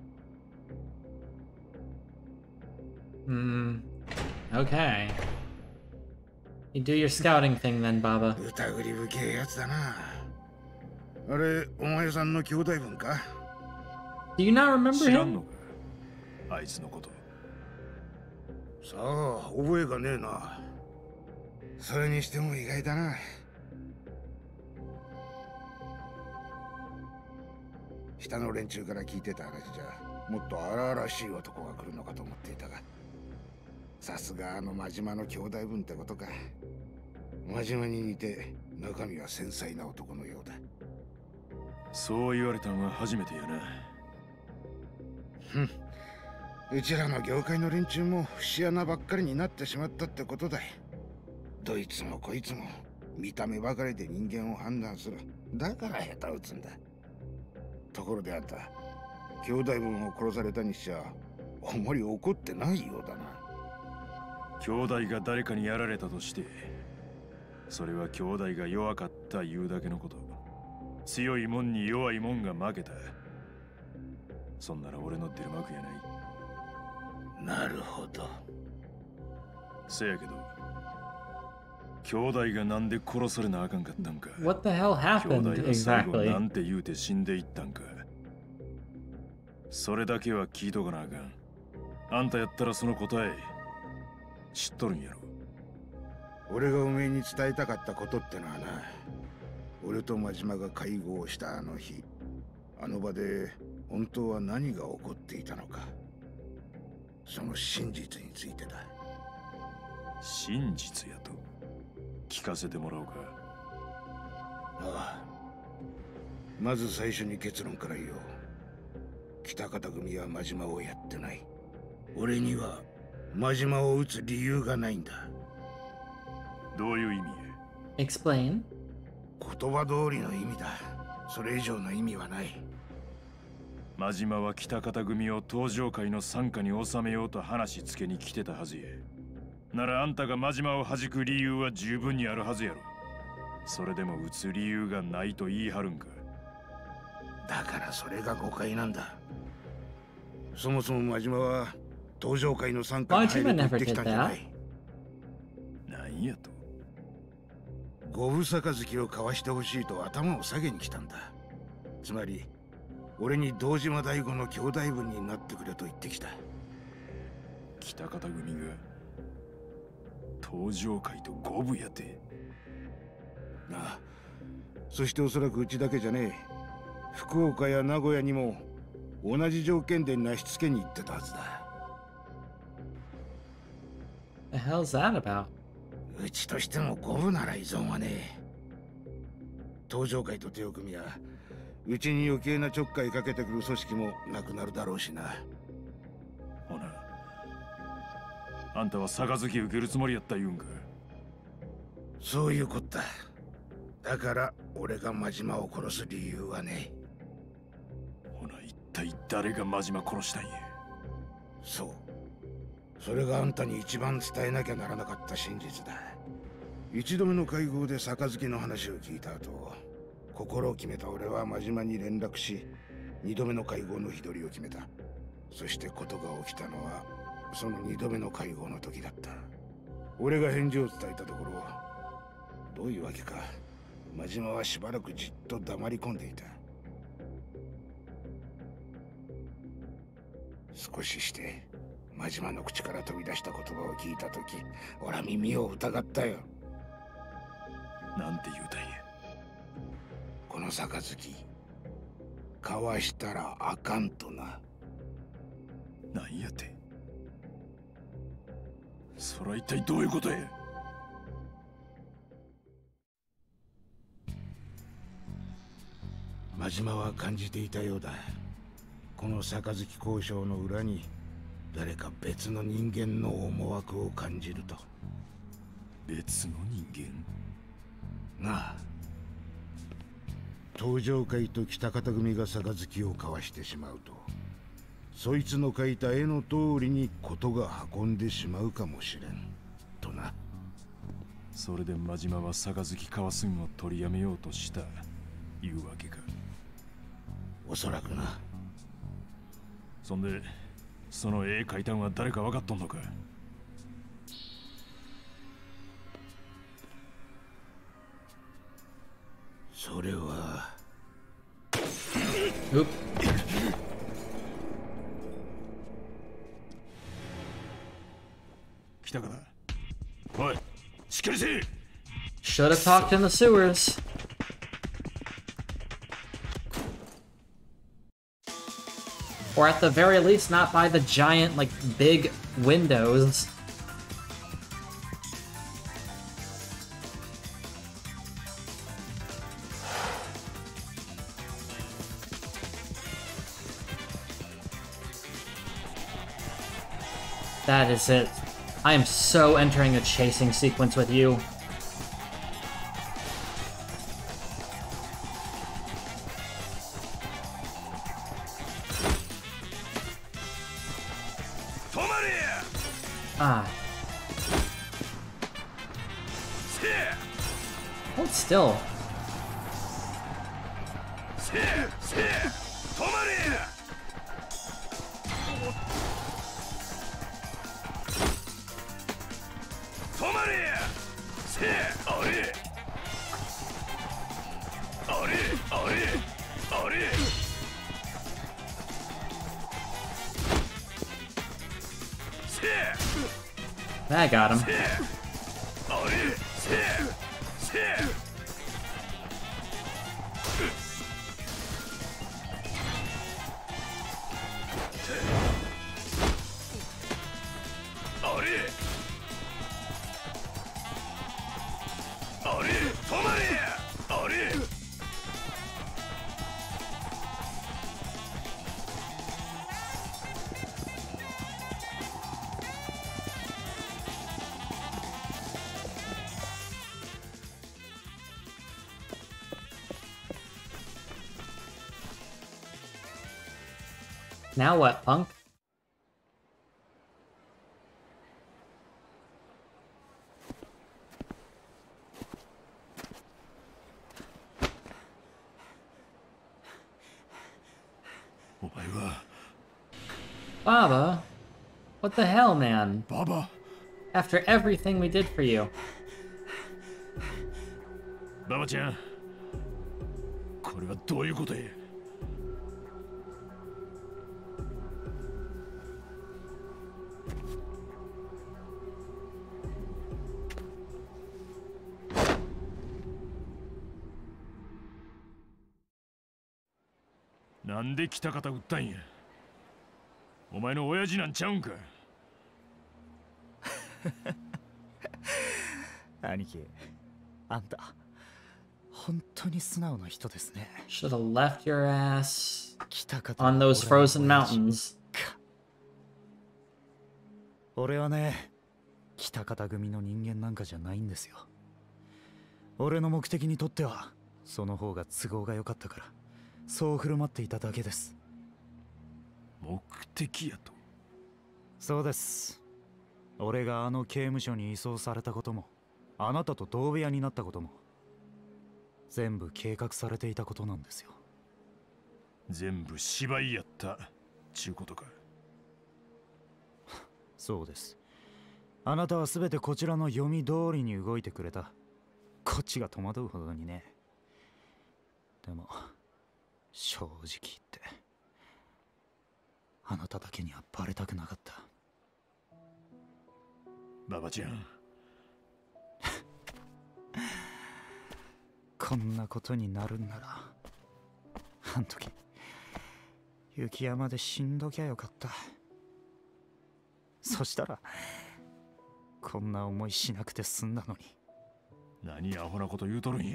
Hmm. Okay. You do your scouting thing then, Baba. 疑り深えやつだな。あれ、お前さんの兄弟分か？ Do you not remember 知らん him? のか、あいつのこと。 さあ、覚えがねえな。それにしても意外だな。下の連中から聞いてた話じゃ、もっと荒々しい男が来るのかと思っていたが、さすがあの真島の兄弟分ってことか。真島に似て中身は繊細な男のようだ。 そう言われたのは初めてやな。 ふん、うちらの業界の連中も節穴ばっかりになってしまったってことだ。どいつもこいつも見た目ばかりで人間を判断する。だから下手打つんだ。ところであんた、兄弟分を殺されたにしちゃあんまり怒ってないようだな。 兄弟が誰かにやられたとして、それは兄弟が弱かった言うだけのこと。強いもんに弱いもんが負けた。そんなら俺の出る幕やない。 なるほど。 せやけど、兄弟がなんで殺されなあかんかったんか。 What the hell 兄 happened 弟は最後 exactly? なんて言うて死んでいったんか。それだけは聞いとかなあかん。あんたやったらその答え知っとるんやろ。 俺がおめえに伝えたかったことってのはな、俺と真島が会合をしたあの日、あの場で本当は何が起こっていたのか、その真実についてだ。 真実やと聞かせてもらおうか。 ああ、まず最初に結論から言おう。北方組は真島をやってない。俺には真島を撃つ理由がないんだ。 どういう意味や。 Explain. 言葉通りの意味だ。それ以上の意味はない。 真島は北方組を東上会の傘下に収めようと話つけに来てたはずや。ならあんたが真島を弾く理由は十分にあるはずやろ。それでも撃つ理由がないと言い張るんか。 だからそれが誤解なんだ。そもそも真島は東上会の傘下に入ると言ってきたんじゃない。 なんやと。 ごぶ杯を交わしてほしいと頭を下げに来たんだ。つまり俺に堂島大吾の兄弟分になってくれと言ってきた。 北方組が東上会と五部やて。 ああ、そしておそらくうちだけじゃねえ。福岡や名古屋にも同じ条件で成しつけに行ってたはずだ。 The hell's that about? うちとしても五部なら依存はねえ。東上会と手を組みや、うちに余計なちょっかいかけてくる組織もなくなるだろうしな。 ほな、あんたは杯受けるつもりやった言うんか。 そういうこった。だから俺が真島を殺す理由はね。 ほな、一体誰が真島殺したんや。 そう、それがあんたに一番伝えなきゃならなかった真実だ。一度目の会合で杯の話を聞いた後、心を決めた俺は真島に連絡し、二度目の会合の日取りを決めた。そしてことが起きたのはその二度目の会合の時だった。俺が返事を伝えたところ、どういうわけか真島はしばらくじっと黙り込んでいた。少しして真島の口から飛び出した言葉を聞いた時、俺は耳を疑ったよ。 なんて言うたんや。 この杯交わしたらあかんとな。 なんやて。それは一体どういうことや。 真島は感じていたようだ。この杯交渉の裏に誰か別の人間の思惑を感じると。 別の人間？ なあ、東上会と北方組が杯を交わしてしまうと、そいつの描いた絵の通りに事が運んでしまうかもしれんとな。 それで真島は杯交わすんを取りやめようとしたいうわけか。 おそらくな。 そんでその絵描いたんは誰か分かっとんのか。 それはうっ来たかな。おい、しっかりせえ。 Should have talked in the sewers. Or at the very least, not by the giant, like, big windows. That is it. I am so entering a chasing sequence with you. Ah. Hold still. I got him. Now what, punk? Baba? What the hell, man? Baba? After everything we did for you. Baba-chan, これはどういうことや? 「 なんで北方撃ったんや。お前の親父なんちゃうんか。 兄貴、あんた本当に素直な人ですね。 Should have left your ass on those frozen mountains. 俺はね、北方組の人間なんかじゃないんですよ。俺の目的にとってはその方が都合が良かったから、そう振る舞っていただけです。 目的やと。 そうです。俺があの刑務所に移送されたことも、あなたと同部屋になったことも、全部計画されていたことなんですよ。 全部芝居やったちゅうことか。 そうです。あなたは全てこちらの読み通りに動いてくれた。こっちが戸惑うほどにね。でも正直言ってあなただけにはバレたくなかった。 ババちゃんこんなことになるんならあん時雪山で死んどきゃよかった。そしたらこんな思いしなくて済んだのに。 何アホなこと言うとるんや。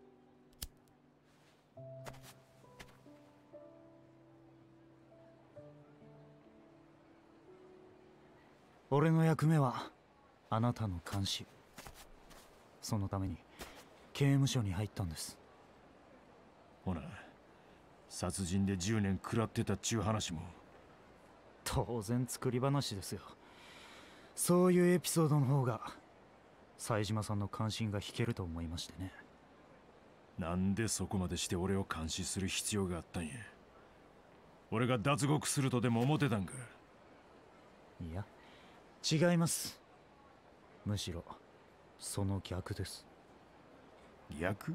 俺の役目はあなたの監視。そのために刑務所に入ったんです。 ほな、殺人でじゅうねん食らってたっちゅう話も。 当然作り話ですよ。そういうエピソードの方が冴島さんの関心が引けると思いましてね。 なんでそこまでして俺を監視する必要があったんや。俺が脱獄するとでも思ってたんか。 いや違います。むしろその逆です。 逆？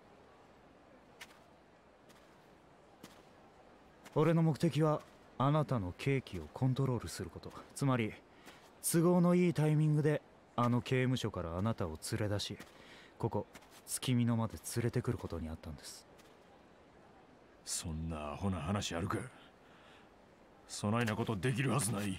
俺の目的はあなたの刑期をコントロールすること。つまり都合のいいタイミングであの刑務所からあなたを連れ出し、ここ月見野まで連れてくることにあったんです。 そんなアホな話あるか。そないなことできるはずない。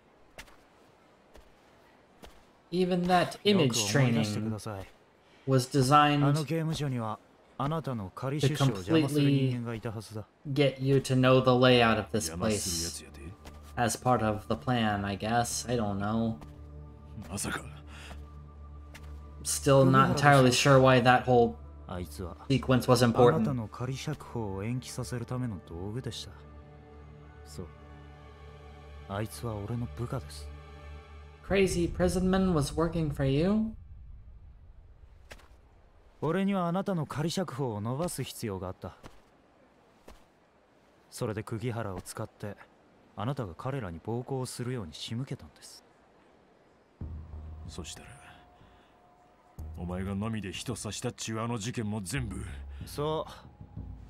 Even that image training was designed あの刑務所にはあなたの仮出所を邪魔する人間がいたはずだ。 get you to know the layout of this place as part of the plan, I guess. I don't know. まさか。 Still not entirely sure why that whole あいつは sequence was あなた important. の仮釈放を延期させるための道具でした。そう。あいつは俺の部下です。 Crazy prisonman was working for you? 俺にはあなたの仮釈放を伸ばす必要があった。それで釘原を使ってあなたが彼らに暴行をするように仕向けたんです。 そしたらお前がナミで人刺したっちゅうあの事件も全部。 そう、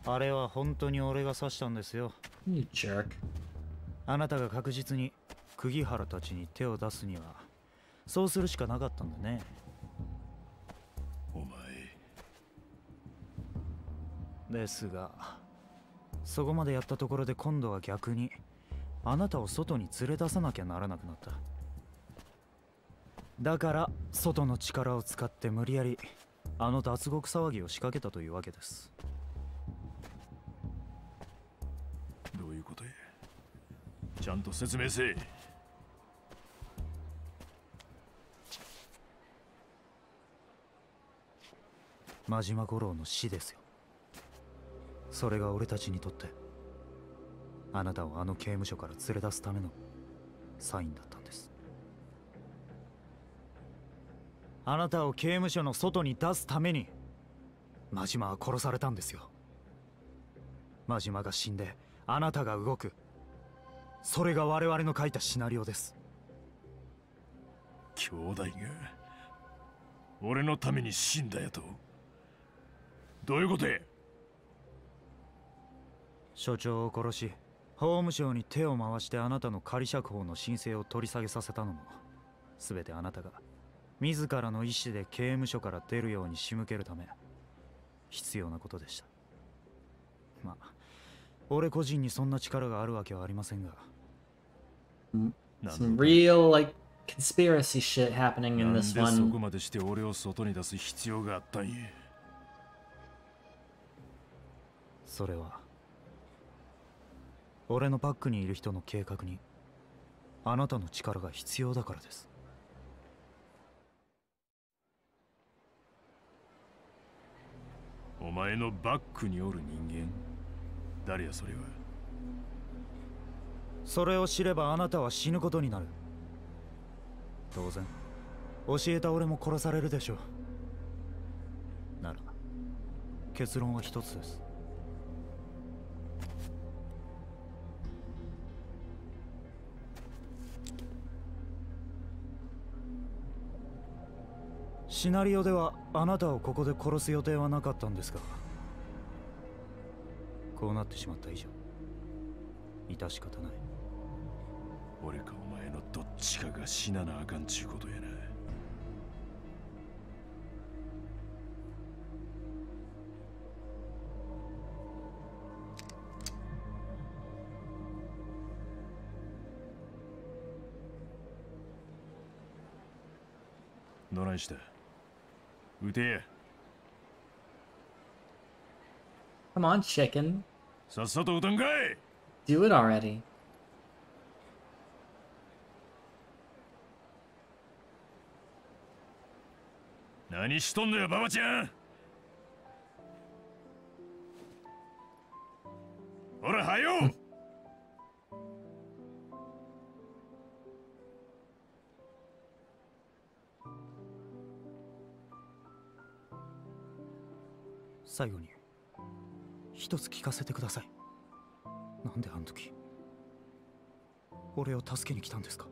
あれは本当に俺が刺したんですよ。 You jerk. あなたが確実に釘原たちに手を出すにはそうするしかなかったんだね。 お前ですがそこまでやったところで今度は逆にあなたを外に連れ出さなきゃならなくなった。だから外の力を使って無理やりあの脱獄騒ぎを仕掛けたというわけです。 どういうことや。ちゃんと説明せえ。 真島五郎の死ですよ。それが俺たちにとってあなたをあの刑務所から連れ出すためのサインだったんです。あなたを刑務所の外に出すために真島は殺されたんですよ。真島が死んであなたが動く、それが我々の書いたシナリオです。 兄弟が俺のために死んだやと。どういうことや。 所長を殺し法務省に手を回してあなたの仮釈放の申請を取り下げさせたのも全てあなたが自らの意思で刑務所から出るように仕向けるため必要なことでした。まあ俺個人にそんな力があるわけはありませんが。 Some real like conspiracy shit happening in this なんでそ one. こまでして俺を外に出す必要があったんや。 それは俺のバックにいる人の計画にあなたの力が必要だからです。 お前のバックにおる人間、誰やそれは。 それを知ればあなたは死ぬことになる。当然教えた俺も殺されるでしょう。なら結論は一つです。シナリオではあなたをここで殺す予定はなかったんですが、こうなってしまった以上致し方ない。 俺かお前のどっちかが死ななあかんちゅうことやな。どないした？撃てや。 Come on, chicken. さっさと撃たんかい。 Do it already. 何しとんのや、ババちゃん。ほら、はよう。 最後に一つ聞かせてください。なんであの時俺を助けに来たんですか？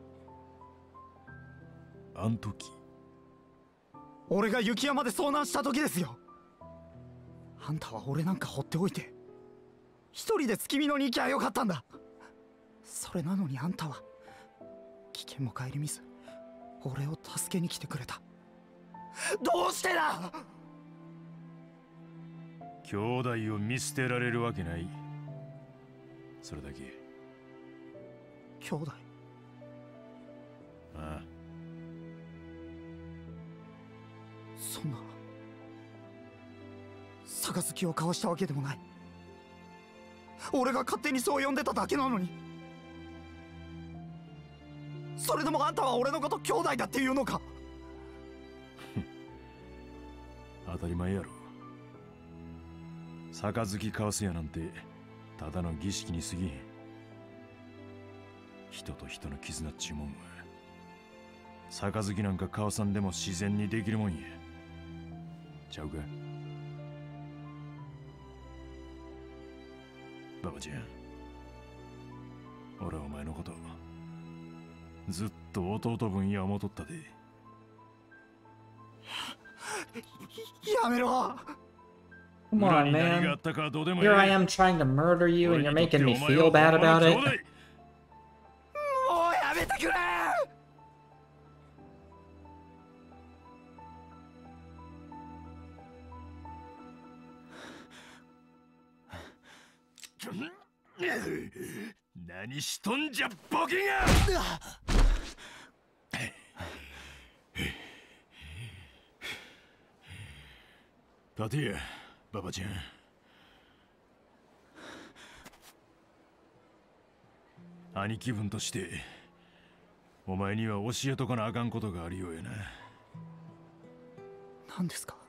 あん時俺が雪山で遭難した時ですよ。あんたは俺なんか放っておいて一人で月見野に行きゃよかったんだ。それなのにあんたは危険も顧みず俺を助けに来てくれた。どうしてだ！ 兄弟を見捨てられるわけない。それだけ。 兄弟？ ああ。 そんな杯を交わしたわけでもない。俺が勝手にそう呼んでただけなのに。それでもあんたは俺のこと兄弟だって言うのか？ 当たり前やろ。杯交わすやなんてただの儀式に過ぎん。人と人の絆っちゅうもんは杯なんか交わさんでも自然にできるもんや。ちゃうか？ババちゃん、俺はお前のことずっと弟分や思うとったで。 やめろ ！Come on, man. Here I am trying to murder you and you're making me feel bad about it. もうやめてくれ！ 何しとんじゃボケが！立てや、ババちゃん。兄貴分としてお前には教えとかなあかんことがあるようやな。 何ですか？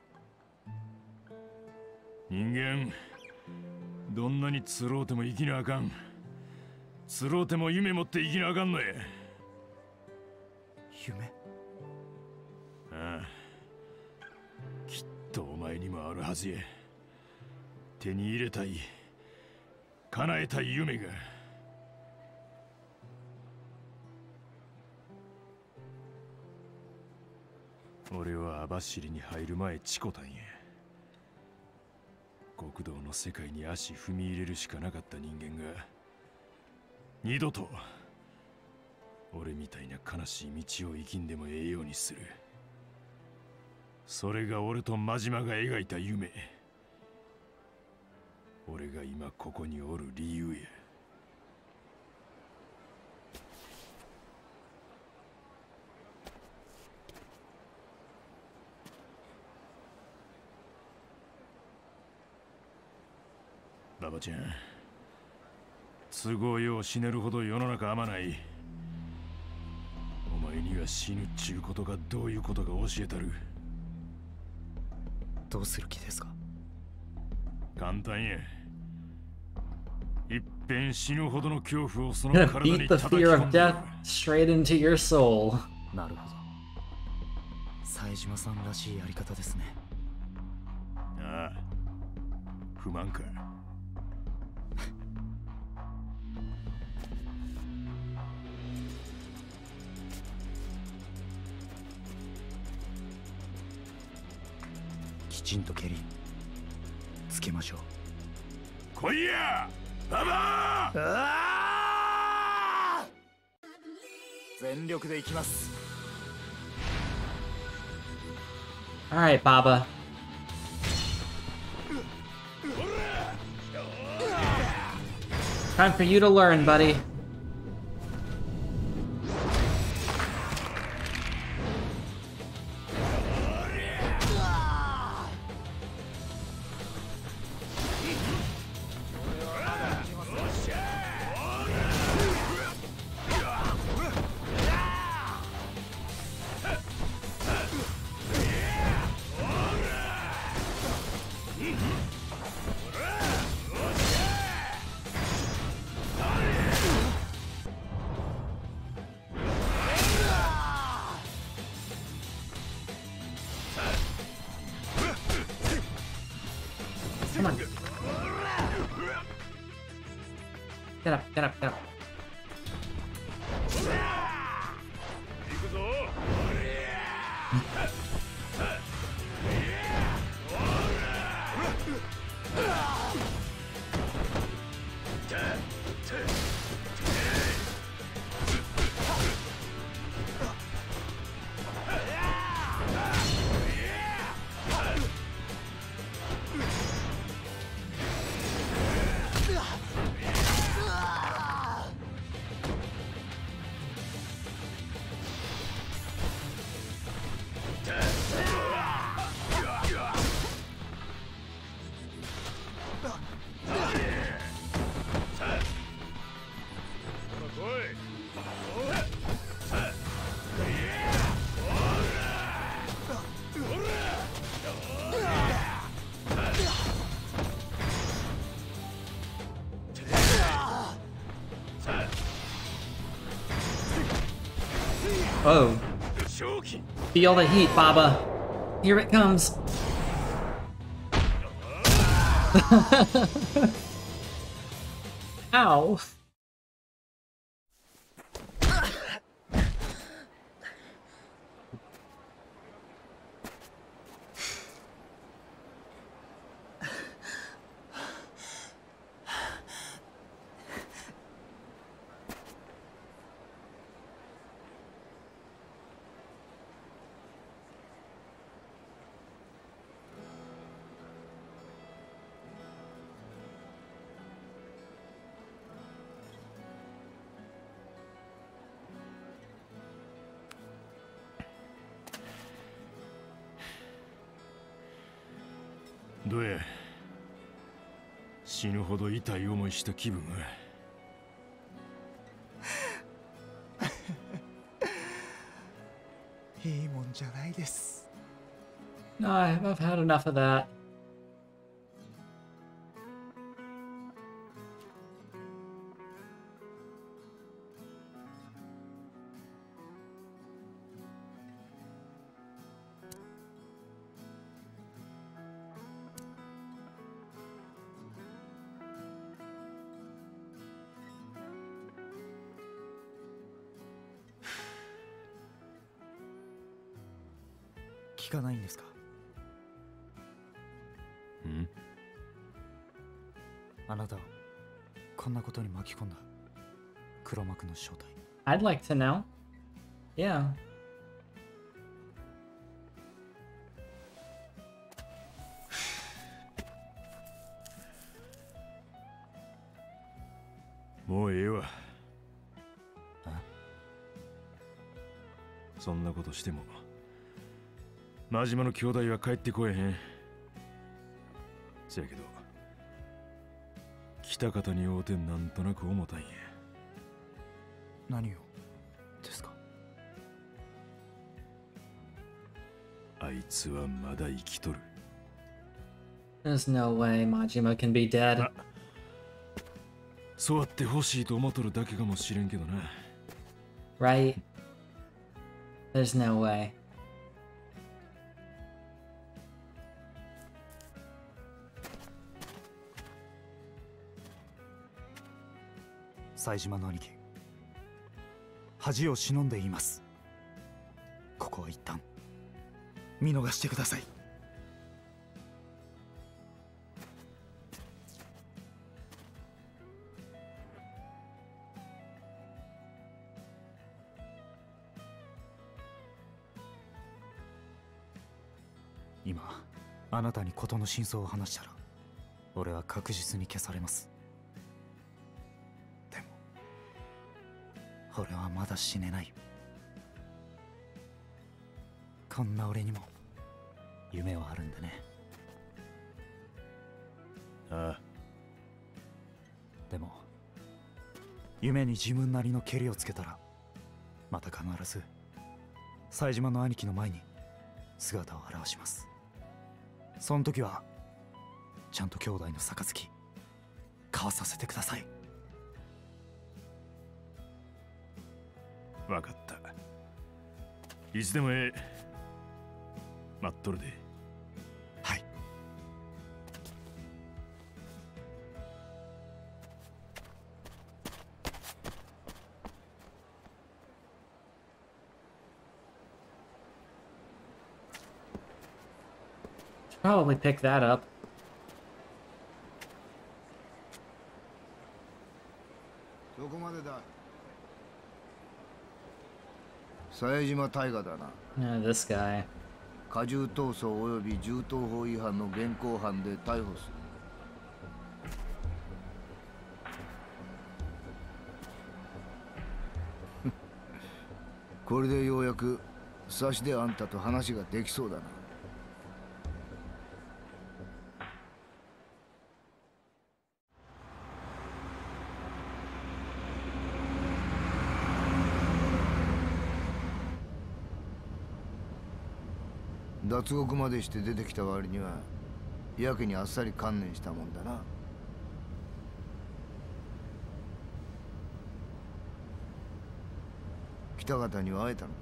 人間どんなにつろうても生きなあかん。つろうても夢持って生きなあかんのや。 夢？ ああ、きっとお前にもあるはずや。手に入れたい、叶えたい夢が。俺は網走に入る前チコたんや。極道の世界に足踏み入れるしかなかった人間が二度と俺みたいな悲しい道を生きんでもええようにする。それが俺と真島が描いた夢。 俺が今ここにおる理由や。ババちゃん、都合よう死ねるほど世の中甘ない。お前には死ぬっちゅうことがどういうことか教えたる。 どうする気ですか？ 簡単や。いっぺん死ぬほどの恐怖をその Gonna 体に beat 叩 the き fear 込 of んで death straight into your soul. なるほど。冴島さんらしいやり方ですね。 ああ、不満か。 きちんと蹴りつけましょう。 来いやババー！ 全力でいきます。 Alright, Baba. Time for you to learn, buddy. Come on. Get up, get up, get up. Oh. Feel the heat, Baba. Here it comes. Ow. How? どうや？死ぬほど痛い思いした気分は。 いいもんじゃないです。 No, I've had enough of that. 聞かないんですか？ ん？ あなたをこんなことに巻き込んだ黒幕の正体。 I'd like to know. Yeah. もうええわ。そんなことしても真島の兄弟は帰ってこえへん。せやけど北方に会うてなんとなく思ったんや。 何をですか？ あいつはまだ生きとる。 There's no way Majima can be dead. そうあってほしいと思っとるだけかもしれんけどな。 Right? There's no way. 冴島の兄貴、恥を忍んで言います。ここは一旦見逃してください。今あなたに事の真相を話したら俺は確実に消されます。でも俺はまだ死ねない。こんな俺にも夢はあるんでね。 ああ。 でも夢に自分なりのケリをつけたらまた必ず冴島の兄貴の前に姿を現します。その時はちゃんと兄弟の杯交わさせてください。 分かった。いつでもええ。待っとるで。 はい。 Probably pick that up. どこまでだ。冴島大河だな。 Yeah, this guy. 過重逃走および銃刀法違反の現行犯で逮捕する。これでようやく差しであんたと話ができそうだな。脱獄までして出てきた割にはやけにあっさり観念したもんだな。北方には会えたのか。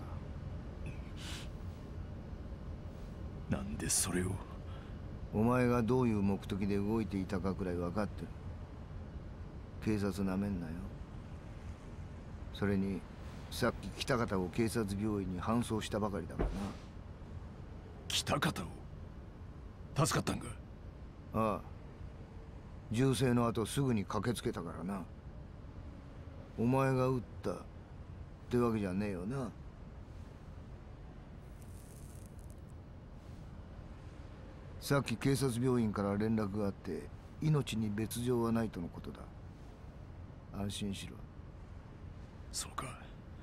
なんでそれを。 お前がどういう目的で動いていたかくらい分かってる。警察なめんなよ。それにさっき北方を警察病院に搬送したばかりだからな。 北方を助かったんか。 ああ、銃声の後すぐに駆けつけたからな。お前が撃ったってわけじゃねえよな。さっき警察病院から連絡があって命に別状はないとのことだ。安心しろ。 そうか。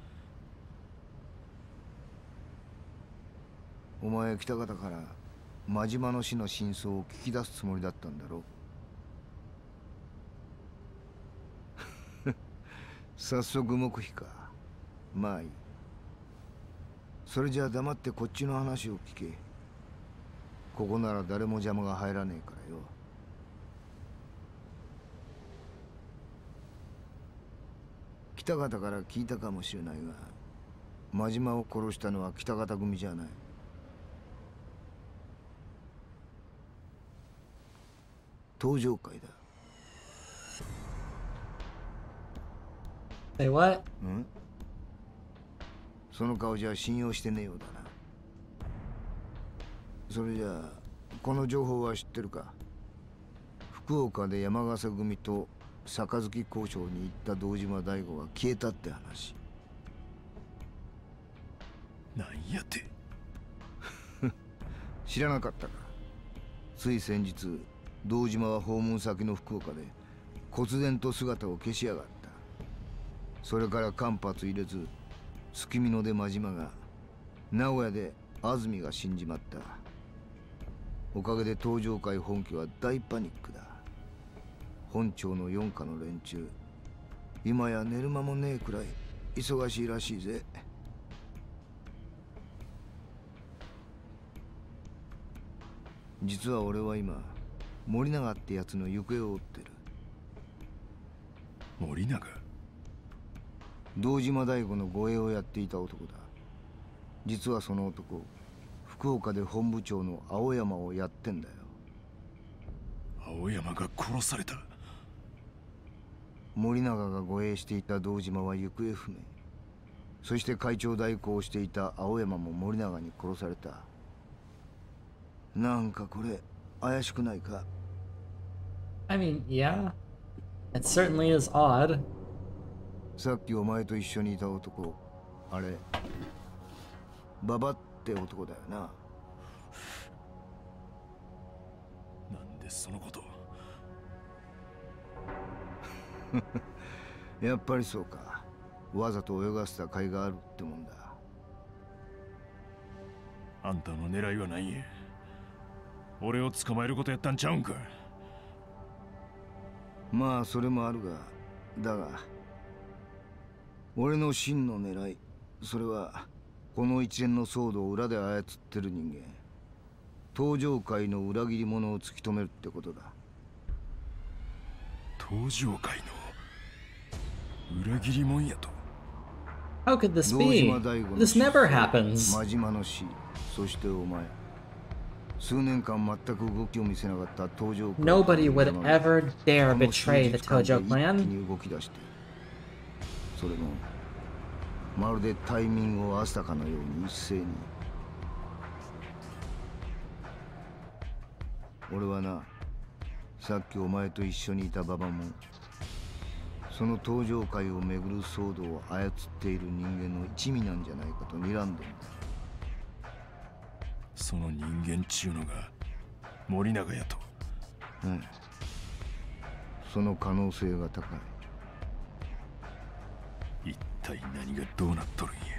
お前北方から真島の死の真相を聞き出すつもりだったんだろう。早速黙秘か。まあいい。それじゃあ黙ってこっちの話を聞け。ここなら誰も邪魔が入らねえからよ。北方から聞いたかもしれないが、真島を殺したのは北方組じゃない。登場会だ。 Say what? ん？その顔じゃ信用してねえようだな。それじゃあこの情報は知ってるか？福岡で山笠組と杯交渉に行った堂島大吾が消えたって話。 なんやて。 知らなかったか。つい先日堂島は訪問先の福岡で忽然と姿を消しやがった。 それから間髪入れず月見野で真島が、名古屋で安住が死んじまった。おかげで東上会本家は大パニックだ。本庁の四課の連中、今や寝る間もねえくらい忙しいらしいぜ。実は俺は今森永ってやつの行方を追ってる。 森永？ 堂島大吾の護衛をやっていた男だ。実はその男、福岡で本部長の青山をやってんだよ。 青山が殺された？ 森永が護衛していた堂島は行方不明。そして会長代行をしていた青山も森永に殺された。なんかこれ怪しくないか？ I mean, yeah. It certainly is odd. さっきお前と一緒にいた男、あれ馬場って男だよな。 なんでそのこと？ やっぱりそうか。わざと泳がせた甲斐があるってもんだ。 あんたの狙いは何や？俺を捕まえることやったんちゃうんか？ まあそれもあるが、だが俺の真の狙い、それはこの一連の騒動を裏で操ってる人間、東上界の裏切り者を突き止めるってことだ。 東上界の裏切り者やと？ How could this be? This never happens. 真島の死、そしてお前。数年間全く動きを見せなかった東上界。 Nobody would ever dare betray the Tojo clan. に動き出して、それもまるでタイミングを合わせたかのように一斉に。俺はな、さっきお前と一緒にいた馬場もその東上界をめぐる騒動を操っている人間の一味なんじゃないかと睨んでるんだ。 その人間ちゅうのが森永やと？ うん、その可能性が高い。 一体何がどうなっとるんや？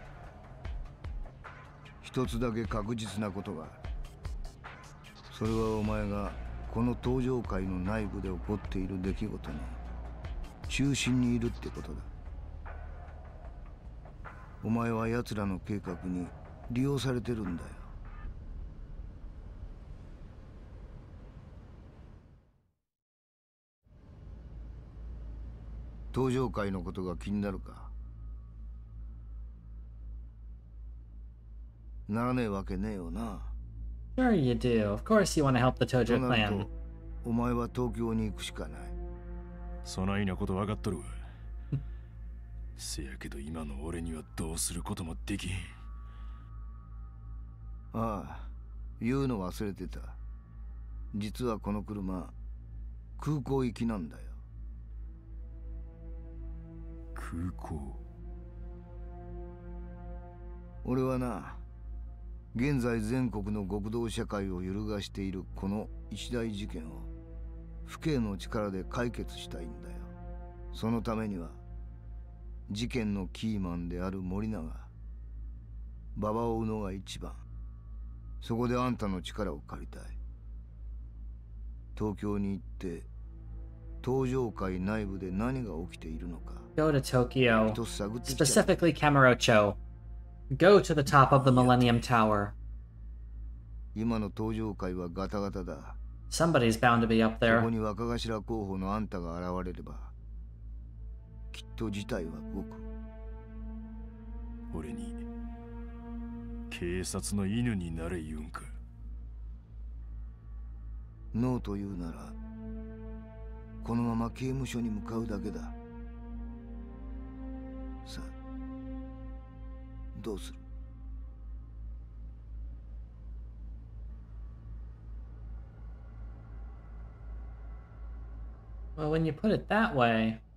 一つだけ確実なことがある。それはお前がこの東上界の内部で起こっている出来事の中心にいるってことだ。お前は奴らの計画に利用されてるんだよ。東上界のことが気になるか？ならねえわけねえよな。 Sure you do. Of course you want to help the Tojo clan. お前は東京に行くしかない。 そないなこと分かっとるわ。せやけど今の俺にはどうすることもできへん。 ああ、言うの忘れてた。実はこの車、空港行きなんだよ。 空港？ 俺はな、現在全国の極道社会を揺るがしているこの一大事件を府警の力で解決したいんだよ。そのためには事件のキーマンである森永、馬場を追うのが一番。そこであんたの力を借りたい。東京に行って東上界内部で何が起きているのか。 Go to Tokyo, specifically Kamurocho. Go to the top of the Millennium Tower. 今の東上界はガタガタだ。 Somebody's bound to be up そ there. こに若頭候補のあんたが現れれば、きっと事態は動く。 俺に警察の犬になれ言うんか？ ノーと言うなら、このまま刑務所に向かうだけだ。さあ、どうする ？Well, when you put it that way,